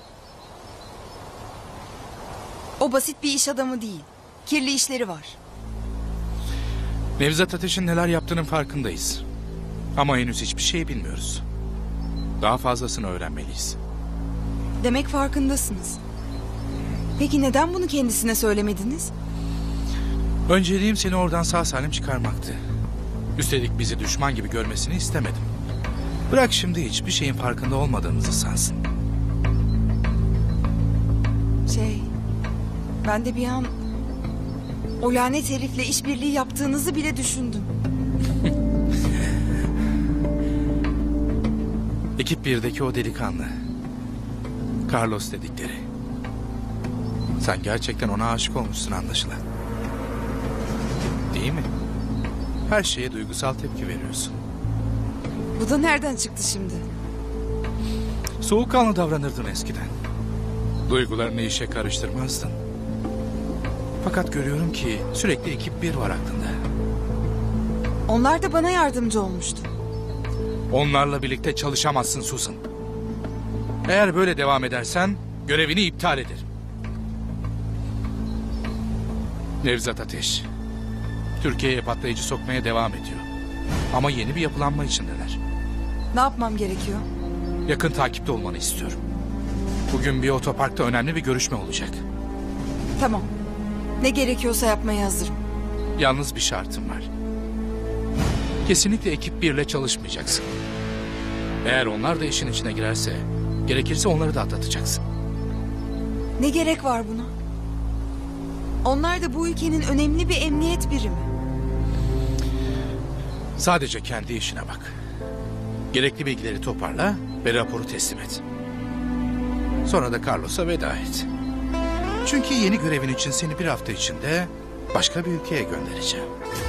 O basit bir iş adamı değil. Kirli işleri var. Nevzat Ateş'in neler yaptığının farkındayız. Ama henüz hiçbir şey bilmiyoruz. Daha fazlasını öğrenmeliyiz. Demek farkındasınız. Peki neden bunu kendisine söylemediniz? Önceliğim seni oradan sağ salim çıkarmaktı. Üstelik bizi düşman gibi görmesini istemedim. Bırak şimdi hiçbir şeyin farkında olmadığımızı sansın. Ben de bir an o lanet herifle işbirliği yaptığınızı bile düşündüm. Ekip 1'deki o delikanlı. Carlos dedikleri. Sen gerçekten ona aşık olmuşsun anlaşılan. Değil mi? Her şeye duygusal tepki veriyorsun. Bu da nereden çıktı şimdi? Soğukkanlı davranırdın eskiden. Duygularını işe karıştırmazdın. Fakat görüyorum ki sürekli ekip 1 var aklında. Onlar da bana yardımcı olmuştu. Onlarla birlikte çalışamazsın Susan. Eğer böyle devam edersen görevini iptal ederim. Nevzat Ateş, Türkiye'ye patlayıcı sokmaya devam ediyor. Ama yeni bir yapılanma içindeler. Ne yapmam gerekiyor? Yakın takipte olmanı istiyorum. Bugün bir otoparkta önemli bir görüşme olacak. Tamam. Ne gerekiyorsa yapmaya hazırım. Yalnız bir şartım var. Kesinlikle ekip 1'le çalışmayacaksın. Eğer onlar da işin içine girerse, gerekirse onları da atlatacaksın. Ne gerek var buna? Onlar da bu ülkenin önemli bir emniyet birimi. Sadece kendi işine bak. Gerekli bilgileri toparla ve raporu teslim et. Sonra da Carlos'a veda et. Çünkü yeni görevin için seni bir hafta içinde başka bir ülkeye göndereceğim.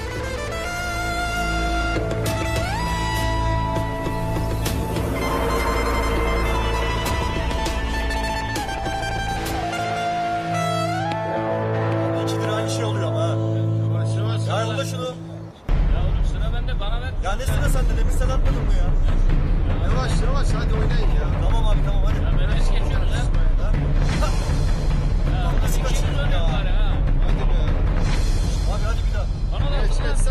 İkidir aynı şey oluyor ama ha. Ya yolla şunu. Ya oğlum sıra bende, bana ver. Ya ne sıra sende, demin sen atmadın mı ya? Yavaş hadi oynayın ya. Tamam abi tamam hadi. Ya böyle geçiyoruz ha. Nasıl kaçırdın ya? Hadi be. Abi hadi bir daha. Bana da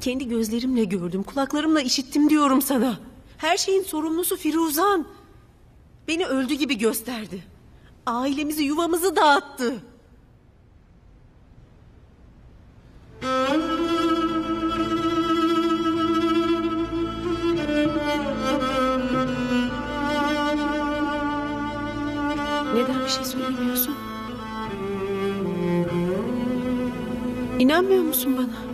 Kendi gözlerimle gördüm, kulaklarımla işittim diyorum sana. Her şeyin sorumlusu Firuzan. Beni öldü gibi gösterdi. Ailemizi, yuvamızı dağıttı. Neden bir şey söylemiyorsun? İnanmıyor musun bana?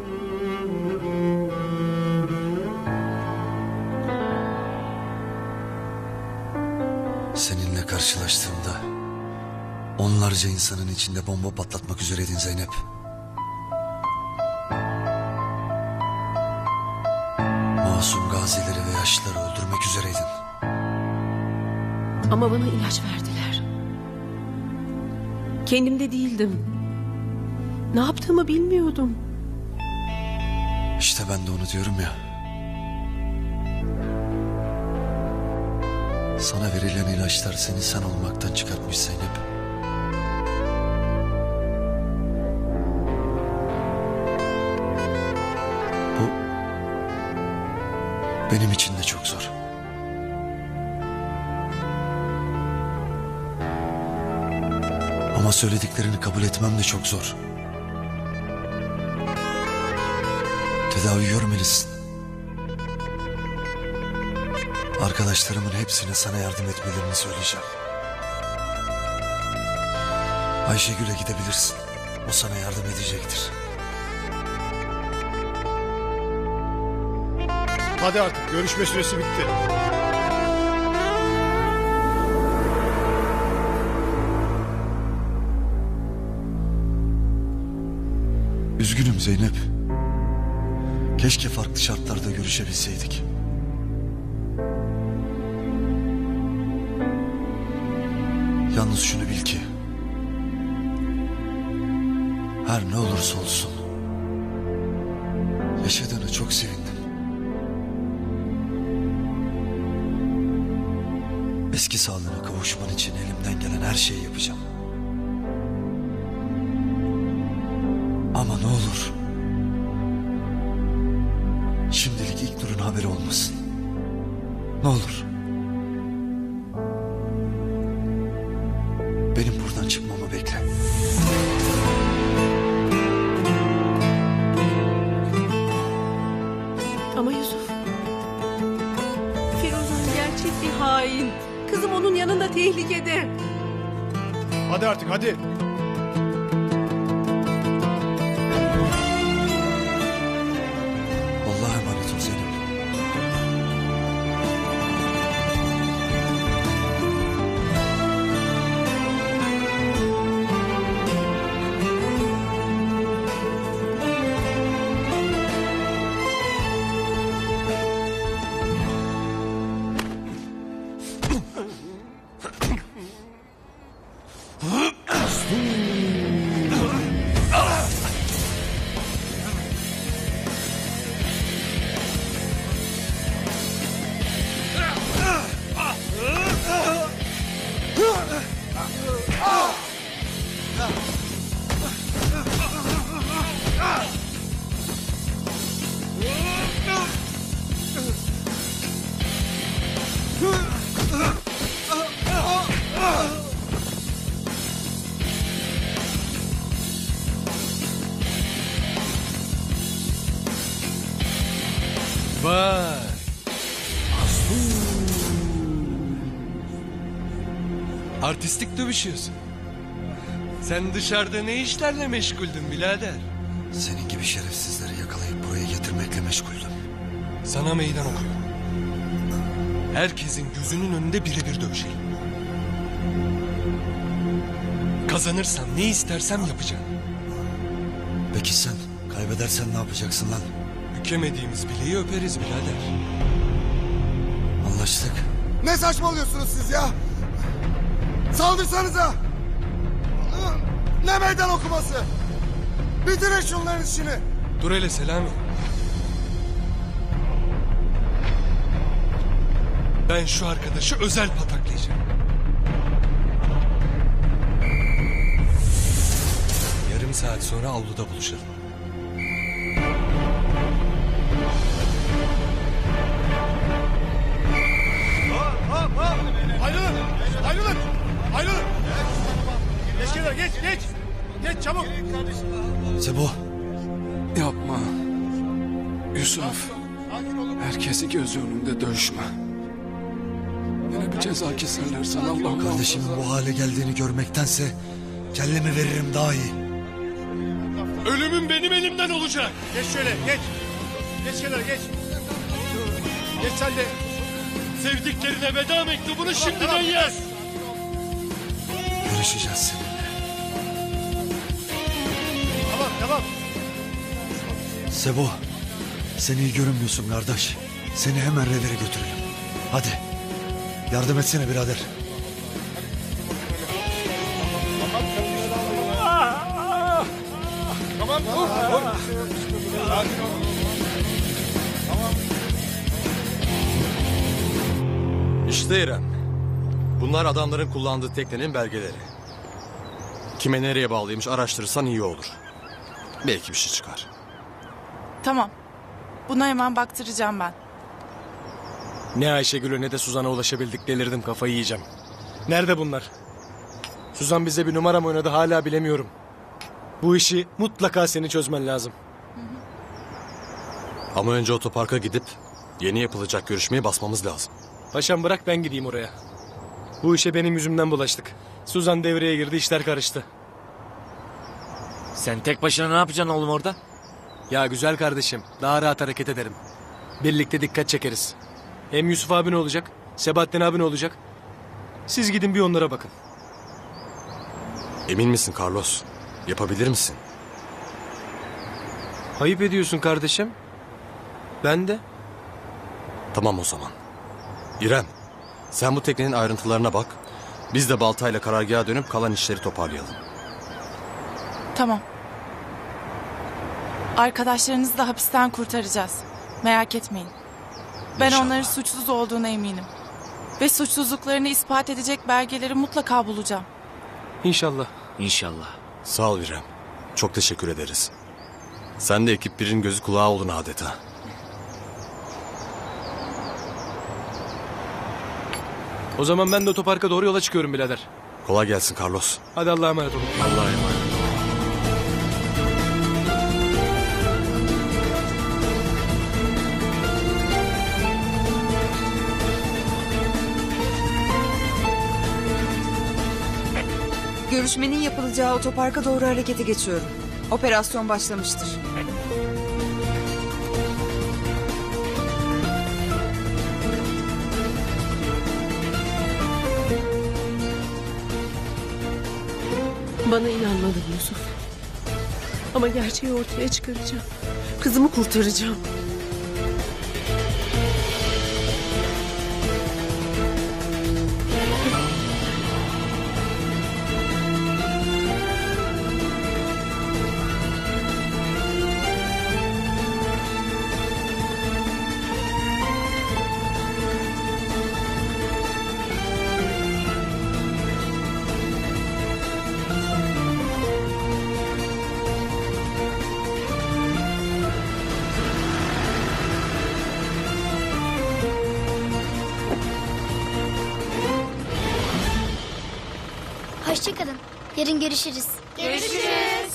Seninle karşılaştığımda onlarca insanın içinde bomba patlatmak üzereydin Zeynep. Masum gazileri ve yaşlıları öldürmek üzereydin. Ama bana ilaç verdiler. Kendimde değildim. Ne yaptığımı bilmiyordum. İşte ben de onu diyorum ya. Sana verilen ilaçlar seni sen olmaktan çıkartmış Zeynep. Bu benim için de çok zor. Ama söylediklerini kabul etmem de çok zor. Tedavi görmelisin. Arkadaşlarımın hepsine sana yardım etmelerini söyleyeceğim. Ayşegül'e gidebilirsin. O sana yardım edecektir. Hadi artık, görüşme süresi bitti. Üzgünüm Zeynep. Keşke farklı şartlarda görüşebilseydik. Yalnız şunu bil ki, her ne olursa olsun yaşadığına çok sevindim. Eski sağlığına kavuşman için elimden gelen her şeyi yapacağım. Ama ne olur, şimdilik ilk Nur'un haberi olmasın. Ne olur. Benim buradan çıkmamı bekle. Ama Yusuf, Firuzan gerçek bir hain. Kızım onun yanında tehlikede. Hadi artık, hadi. Allah'a emanet ol Zeynep. Vay. Artistik dövüşüyorsun. Sen dışarıda ne işlerle meşguldün birader? Senin gibi şerefsizleri yakalayıp buraya getirmekle meşguldüm. Sana meydan okuyorum. Herkesin gözünün önünde birebir dövüşelim. Kazanırsam ne istersem yapacağım. Peki sen kaybedersen ne yapacaksın lan? Bükemediğimiz bileği öperiz birader. Anlaştık. Ne saçmalıyorsunuz siz ya? Saldırsanıza! Ne meydan okuması? Bitirin şunların işini. Dur hele Selami. Ben şu arkadaşı özel pataklayacağım. Yarım saat sonra avluda buluşalım. Ayrılın. Geç kenara geç. Geç çabuk. Sebo. Yapma. Yusuf. Herkesi göz önünde dövüşme. Bana bir ceza keserler sana Allah'ım. Kardeşimin bu hale geldiğini görmektense kellemi veririm daha iyi. Ölümüm benim elimden olacak. Geç şöyle geç. Geç kenara geç. Geç sen de. Sevdiklerine veda mektubunu şimdiden yaz. Görüşeceğiz seninle. Tamam. Sebo, sen iyi görünmüyorsun kardeş. Seni hemen revire götürelim. Hadi. Yardım etsene birader. Tamam dur. Sakin ol. İşte İrem. Bunlar adamların kullandığı teknenin belgeleri. Kime nereye bağlıymış araştırırsan iyi olur. Belki bir şey çıkar. Tamam. Buna hemen baktıracağım ben. Ne Ayşegül'e ne de Suzan'a ulaşabildik, delirdim, kafayı yiyeceğim. Nerede bunlar? Suzan bize bir numara mı oynadı hala bilemiyorum. Bu işi mutlaka seni çözmen lazım. Ama önce otoparka gidip yeni yapılacak görüşmeye basmamız lazım. Paşam bırak ben gideyim oraya. Bu işe benim yüzümden bulaştık. Suzan devreye girdi, işler karıştı. Sen tek başına ne yapacaksın oğlum orada? Ya güzel kardeşim, daha rahat hareket ederim. Birlikte dikkat çekeriz. Hem Yusuf abi ne olacak? Sebahattin abi ne olacak? Siz gidin bir onlara bakın. Emin misin Carlos? Yapabilir misin? Ayıp ediyorsun kardeşim. Ben de. Tamam o zaman. İrem, sen bu teknenin ayrıntılarına bak. Biz de baltayla karargaha dönüp kalan işleri toparlayalım. Tamam. Arkadaşlarınızı da hapisten kurtaracağız. Merak etmeyin. Ben İnşallah. onların suçsuz olduğuna eminim. Ve suçsuzluklarını ispat edecek belgeleri mutlaka bulacağım. İnşallah. İnşallah. Sağ ol İrem. Çok teşekkür ederiz. Sen de ekip birinin gözü kulağı oldun adeta. O zaman ben de otoparka doğru yola çıkıyorum birader. Kolay gelsin Carlos. Hadi Allah'a emanet olun. Allah'a emanet. Görüşmenin yapılacağı otoparka doğru harekete geçiyorum. Operasyon başlamıştır. Bana inanmadın Yusuf. Ama gerçeği ortaya çıkaracağım. Kızımı kurtaracağım. Hoşçakalın. Yarın görüşürüz. Görüşürüz.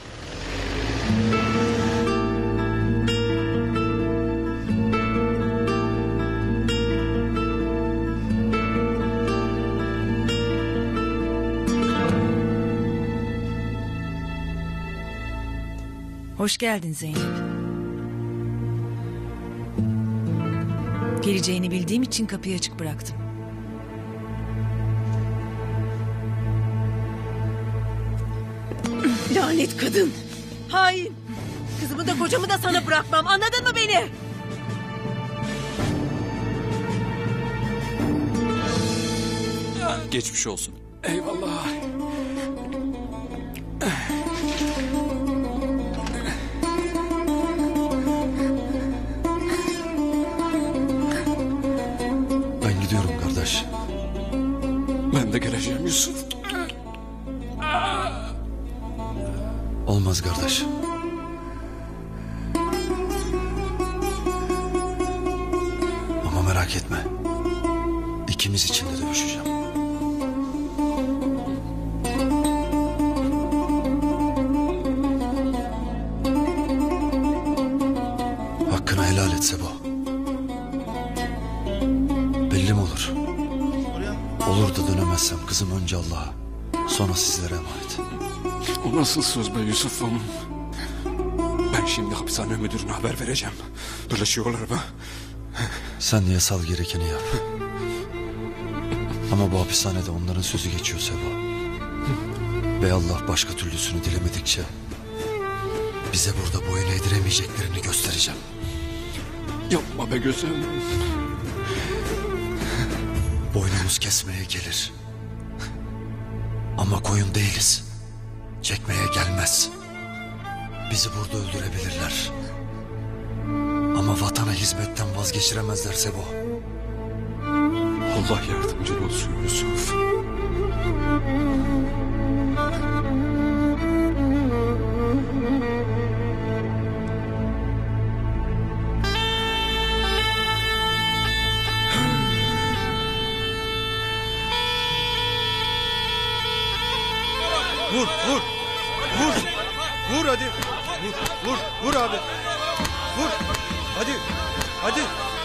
Hoş geldin Zeynep. Geleceğini bildiğim için kapıyı açık bıraktım. Lanet kadın. Hain. Kızımı da kocamı da sana bırakmam. Anladın mı beni? Geçmiş olsun. Eyvallah. Ben gidiyorum kardeş. Ben de geleceğim Yusuf. Olmaz kardeş. Ama merak etme. İkimiz için de dövüşeceğim. Gidemezsem kızım önce Allah'a, sonra sizlere emanet. O nasıl söz be Yusuf'um? Ben şimdi hapishane müdürüne haber vereceğim. Birleşiyorlar mı? Sen yasal gerekeni yap. Ama bu hapishanede onların sözü geçiyor Seba. Ve Allah başka türlüsünü dilemedikçe bize burada boyun eğdiremeyeceklerini göstereceğim. Yapma be gözüm. Boynumuz kesmeye gelir. Ama koyun değiliz. Çekmeye gelmez. Bizi burada öldürebilirler. Ama vatana hizmetten vazgeçiremezler Sebo. Allah yardımcın olsun Yusuf. Vur, vur, vur, vur hadi, vur, vur, vur abi, vur, hadi, hadi,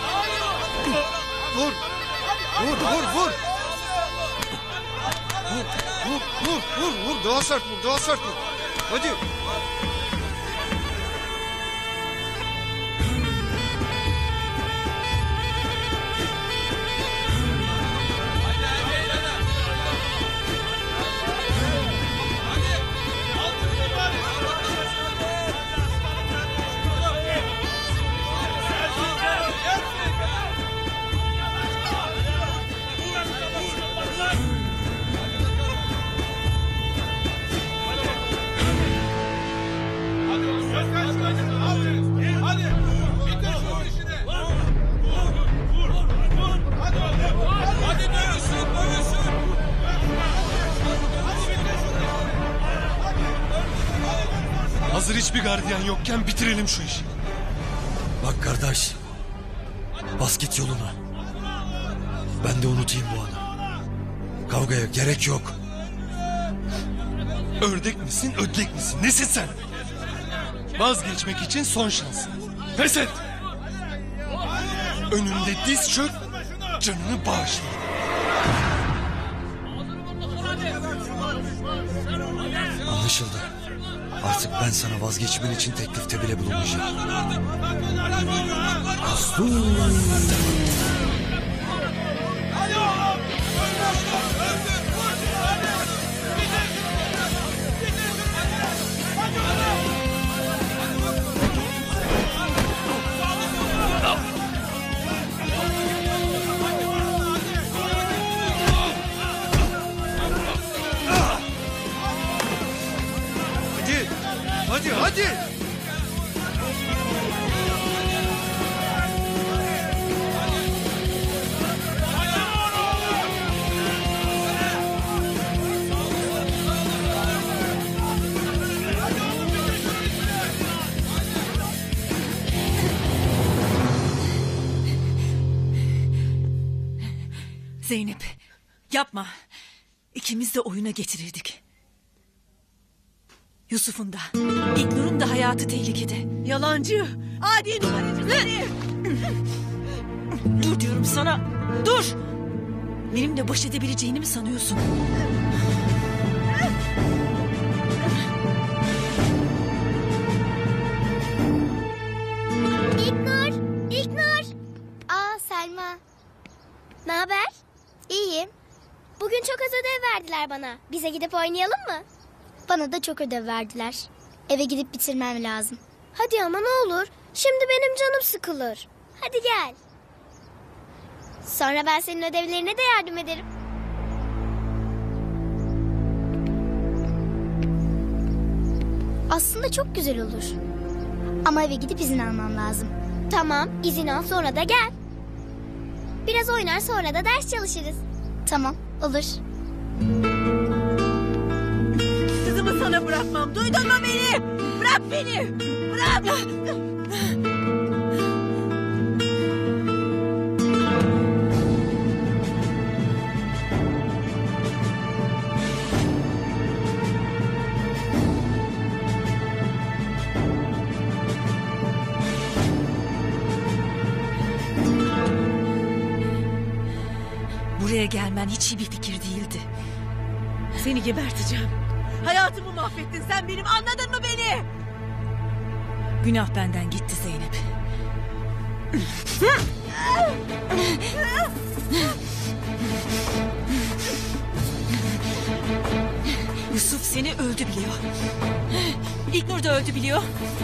vur, vur, vur, vur, vur, daha sert vur, daha sert vur, hadi. Hazır hiçbir gardiyan yokken bitirelim şu işi. Bak kardeş, bas git yoluna. Ben de unutayım bu anı. Kavgaya gerek yok. Ördek misin, ödlek misin? Nesin sen? Vazgeçmek için son şansın. Pes et. Önünde diz çök, canını bağışla. Anlaşıldı. Artık ben sana vazgeçmen için teklifte bile bulunmayacağım. Hadi, hadi. Zeynep, yapma. İkimiz de oyuna getirirdik. Yusuf'un da, İlknur'un da hayatı tehlikede. Yalancı, adi numaracı seni. Dur diyorum sana, dur! Benimle baş edebileceğini mi sanıyorsun? İlknur, İlknur. Aa Selma. Ne haber? İyiyim. Bugün çok az ödev verdiler bana. Bize gidip oynayalım mı? Bana da çok ödev verdiler. Eve gidip bitirmem lazım. Hadi ama ne olur. Şimdi benim canım sıkılır. Hadi gel. Sonra ben senin ödevlerine de yardım ederim. Aslında çok güzel olur. Ama eve gidip izin almam lazım. Tamam, izin al sonra da gel. Biraz oynar sonra da ders çalışırız. Tamam, olur. Kızımı sana bırakmam. Duydun mu beni? Bırak beni. Bırak. Buraya gelmen hiç iyi bir fikir değildi. Seni geberteceğim. Hayatımı mahvettin sen benim, anladın mı beni? Günah benden gitti Zeynep. Yusuf seni öldü biliyor. İlknur da öldü biliyor.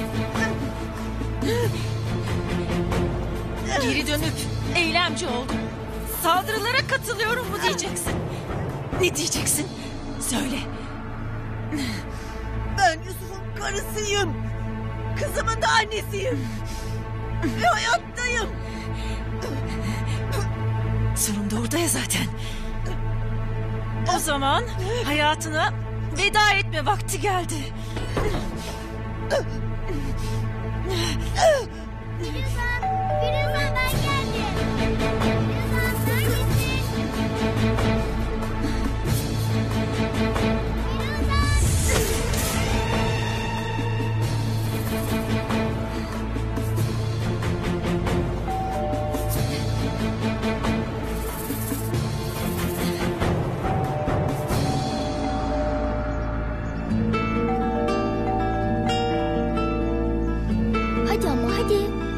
Geri dönüp eylemci oldum. Saldırılara katılıyorum mu diyeceksin? Ne diyeceksin? Söyle. Ben Yusuf'un karısıyım. Kızımın da annesiyim. Ve hayattayım. Sorun da orada ya zaten. O zaman hayatına veda etme vakti geldi. Firuzan ben geldim. Firuzan neredesin? Hadi ama hadi.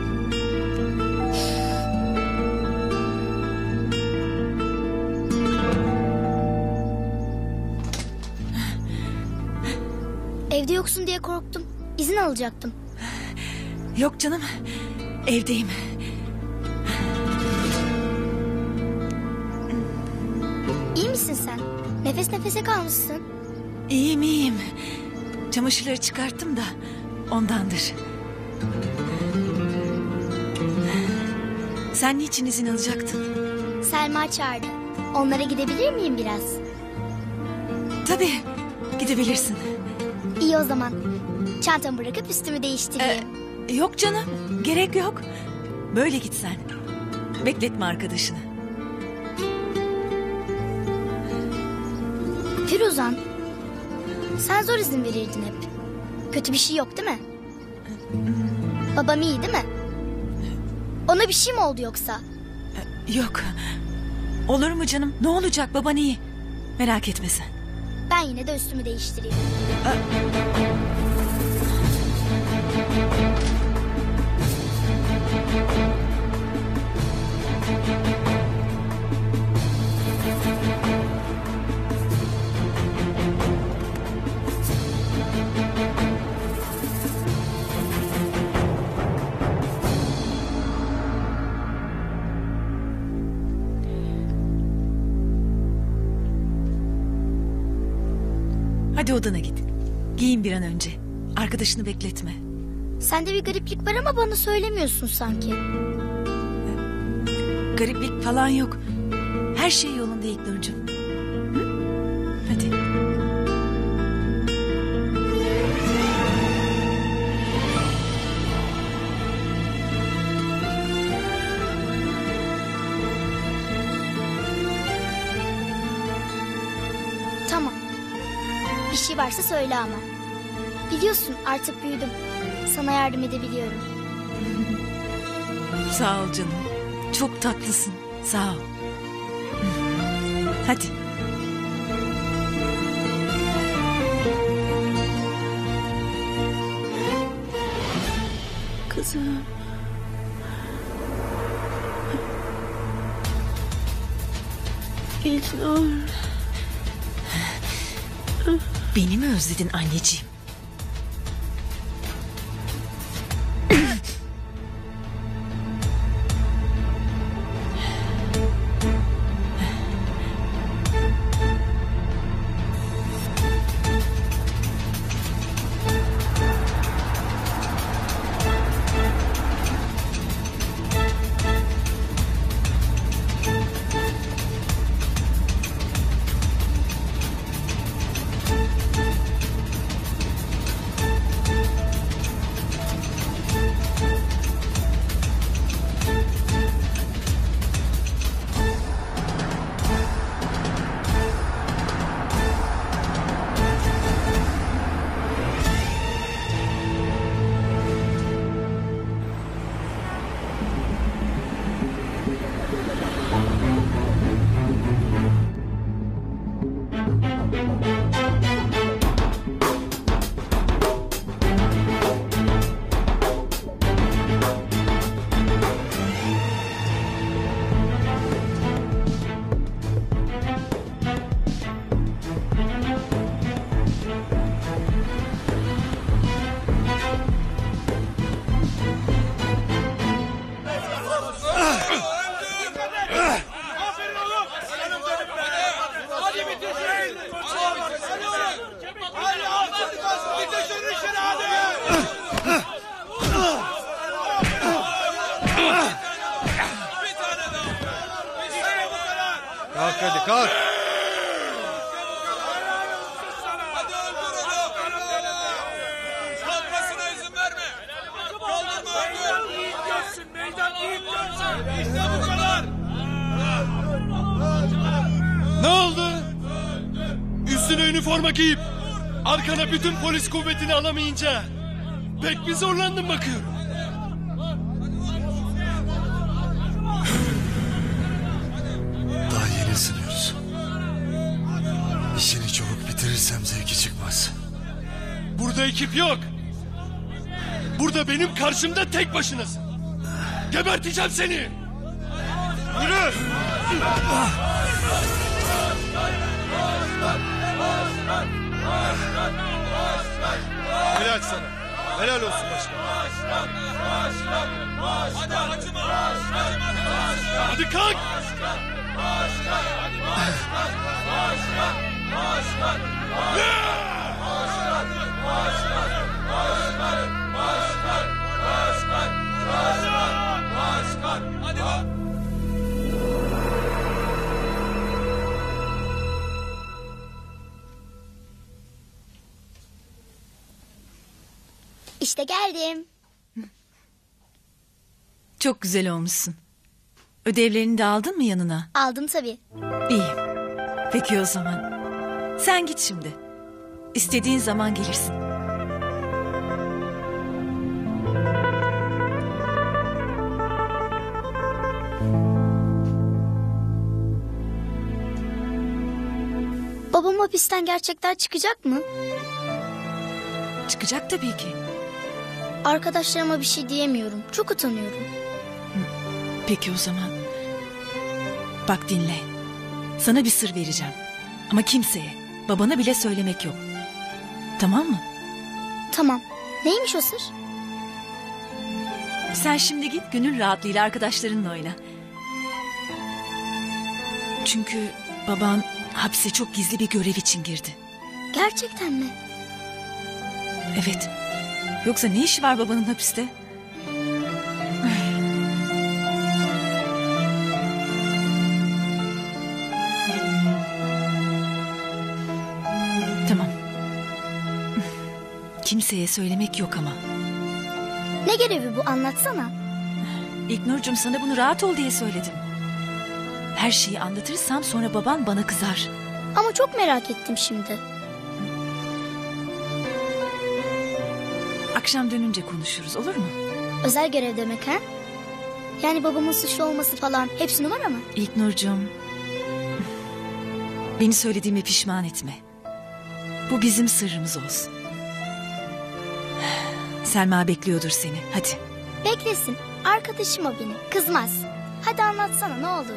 Evde yoksun diye korktum. İzin alacaktım. Yok canım. Evdeyim. İyi misin sen? Nefes nefese kalmışsın. İyiyim iyiyim. Çamaşırları çıkarttım da ondandır. Sen niçin izin alacaktın? Selma çağırdı. Onlara gidebilir miyim biraz? Tabii gidebilirsin. İyi o zaman. Çantamı bırakıp üstümü değiştireyim. Yok canım gerek yok. Böyle git sen. Bekletme arkadaşını. Firuzan, sen zor izin verirdin hep. Kötü bir şey yok değil mi? Babam iyi değil mi? Ona bir şey mi oldu yoksa? Yok. Olur mu canım? Ne olacak, baban iyi. Merak etme sen. Ben yine de üstümü değiştireyim. Hadi odana git. Giyin bir an önce. Arkadaşını bekletme. Sende bir gariplik var ama bana söylemiyorsun sanki. Gariplik falan yok. Her şey yolunda İlknurcuğum. Hı? Hadi. Tamam. Bir şey varsa söyle ama. Biliyorsun artık büyüdüm. Sana yardım edebiliyorum. Sağ ol canım. Çok tatlısın. Sağ ol. Hadi. Kızım. İlknur. Beni mi özledin anneciğim? kalk. Kalkmasına izin verme. Kaldırma öldür. Yiğit görsün. Meydan yiğit görsün. İşte bu kadar. Ne oldu? Üstüne üniforma giyip arkana bütün polis kuvvetini alamayınca pek bir zorlandın bakıyorum. Daha yeni ısınıyoruz. İşini çabuk bitirirsem zevki çıkmaz. Burada ekip yok. Burada benim karşımda tek başınasın. Geberteceğim seni. Yürü. Helal sana. Helal olsun başkanım. Hadi kalk. İşte geldim. Çok güzel olmuşsun. Ödevlerini de aldın mı yanına? Aldım tabii. İyi. Peki o zaman. Sen git şimdi. İstediğin zaman gelirsin. Babam hapisten gerçekten çıkacak mı? Çıkacak tabii ki. Arkadaşlarıma bir şey diyemiyorum. Çok utanıyorum. Peki o zaman. Bak dinle. Sana bir sır vereceğim. Ama kimseye, babana bile söylemek yok. Tamam mı? Tamam. Neymiş o sır? Sen şimdi git gönül rahatlığıyla arkadaşlarınla oyna. Çünkü baban hapse çok gizli bir görev için girdi. Gerçekten mi? Evet. Yoksa ne işi var babanın hapiste? Tamam. Kimseye söylemek yok ama. Ne görevi bu, anlatsana. İlknur'cum sana bunu rahat ol diye söyledim. Her şeyi anlatırsam sonra baban bana kızar. Ama çok merak ettim şimdi. Akşam dönünce konuşuruz, olur mu? Özel görev demek ha? Yani babamın suçlu olması falan hepsi numara mı? İlknur'cum, beni söylediğime pişman etme. Bu bizim sırrımız olsun. Selma bekliyordur seni, hadi. Beklesin. Arkadaşım o benim. Kızmaz. Hadi anlatsana ne olur.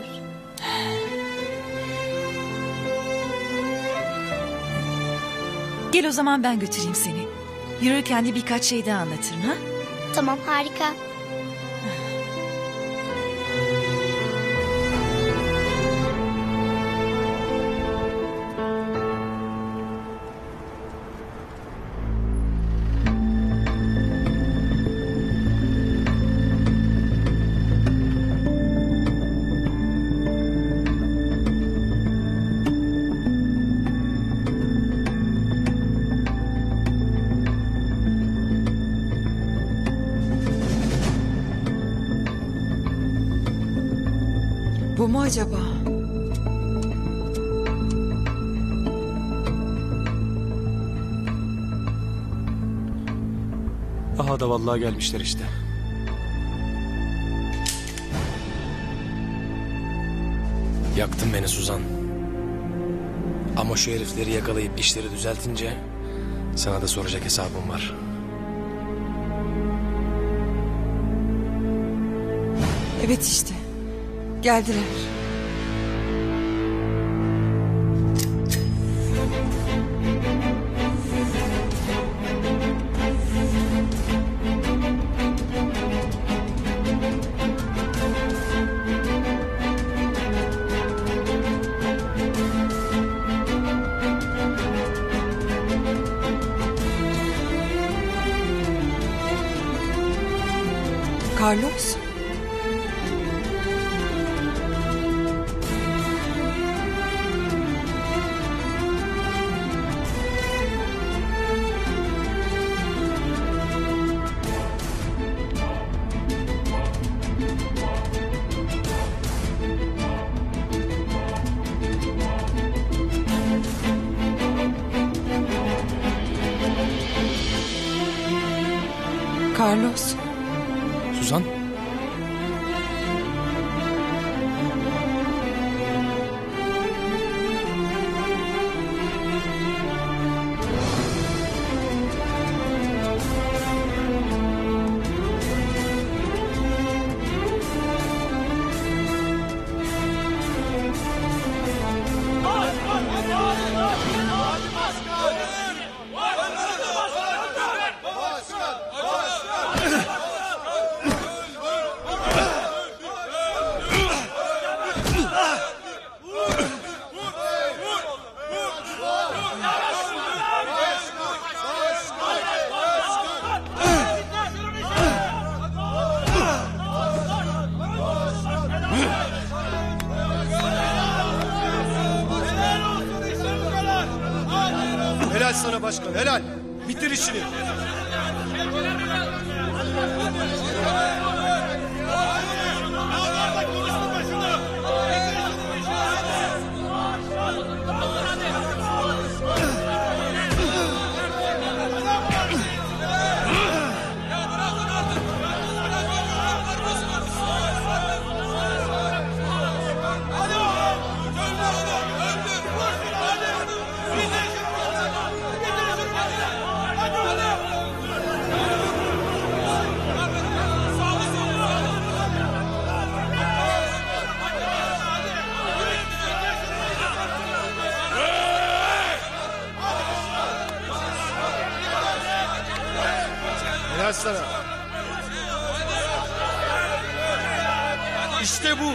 Gel o zaman ben götüreyim seni. Yürürken de birkaç şey daha anlatırım ha? Tamam, harika. Bu mu acaba? Aha da vallahi gelmişler işte. Yaktın beni Suzan. Ama şu herifleri yakalayıp işleri düzeltince sana da soracak hesabım var. Evet işte. Geldiler. Carlos? Carlos. Suzan? Helal sana başkan, helal. Bitir işini. Helal sana. İşte bu.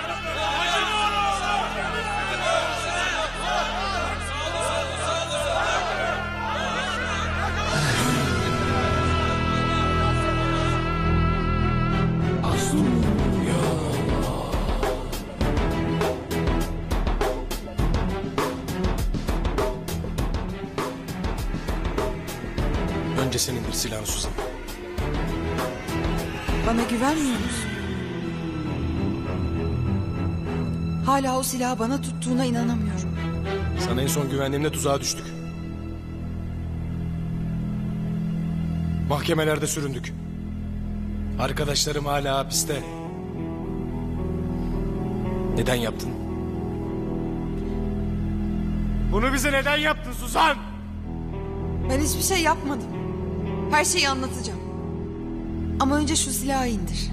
Önce senindir silahını Suzan. Bana güvenmiyor musun? Hala o silahı bana tuttuğuna inanamıyorum. Sana en son güvendiğimde tuzağa düştük. Mahkemelerde süründük. Arkadaşlarım hala hapiste. Neden yaptın? Bunu bize neden yaptın Suzan? Ben hiçbir şey yapmadım. Her şeyi anlatacağım. Ama önce şu silahı indir.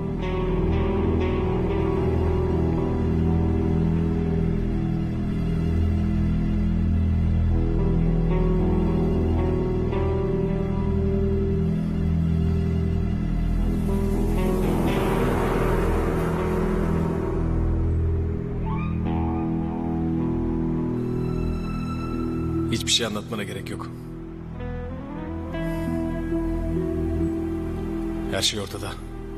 Hiçbir şey anlatmana gerek yok. Her şey ortada.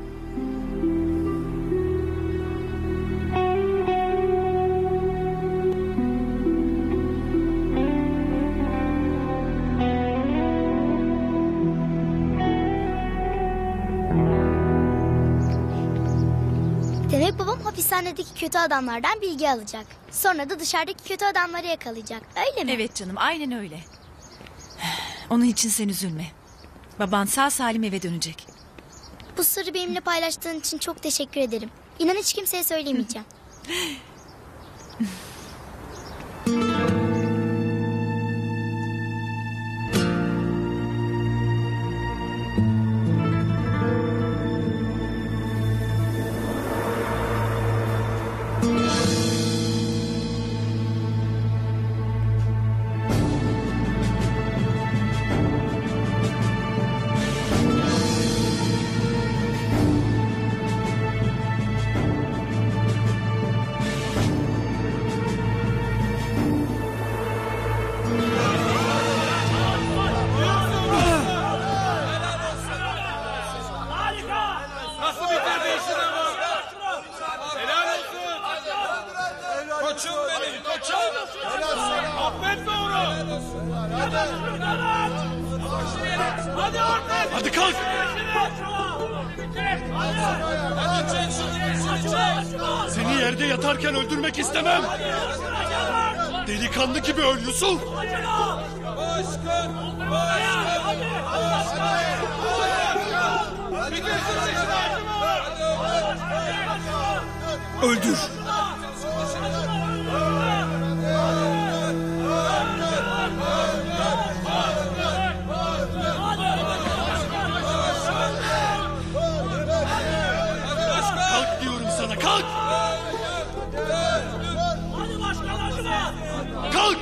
Demek babam hapishanedeki kötü adamlardan bilgi alacak. Sonra da dışarıdaki kötü adamları yakalayacak. Öyle mi? Evet canım, aynen öyle. Onun için sen üzülme. Baban sağ salim eve dönecek. Bu sırrı benimle paylaştığın için çok teşekkür ederim. İnan hiç kimseye söylemeyeceğim. Koçum benim, koçum. Affetme onu. Hadi artık. Hadi kalk. Seni yerde yatarken öldürmek istemem. Delikanlı gibi öl Yusuf. Başkan. Öldür. Kalk diyorum sana, kalk! Kalk!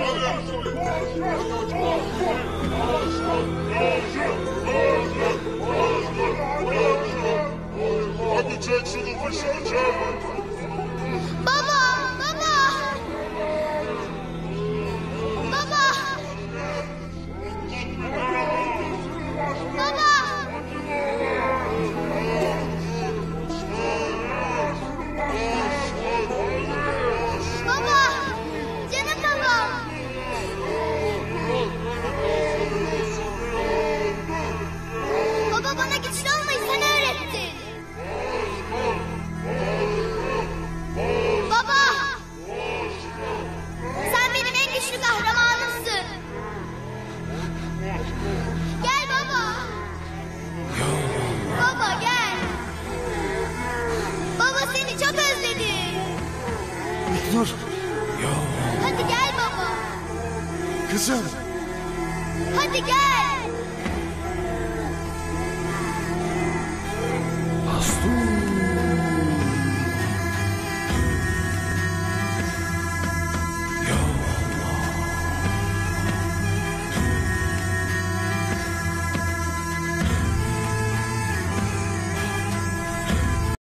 Hadi çek şunu dışarı çek. Baba! Baba! Baba! Baba! Baba! Canım babam! Baba bana güçlü olmayı sen öğrettin. Baba! Sen benim en güçlü kahramanımsın. Gel baba. Baba gel. Baba seni çok özledim. Dur. Hadi gel baba. Kızım. Hadi gel.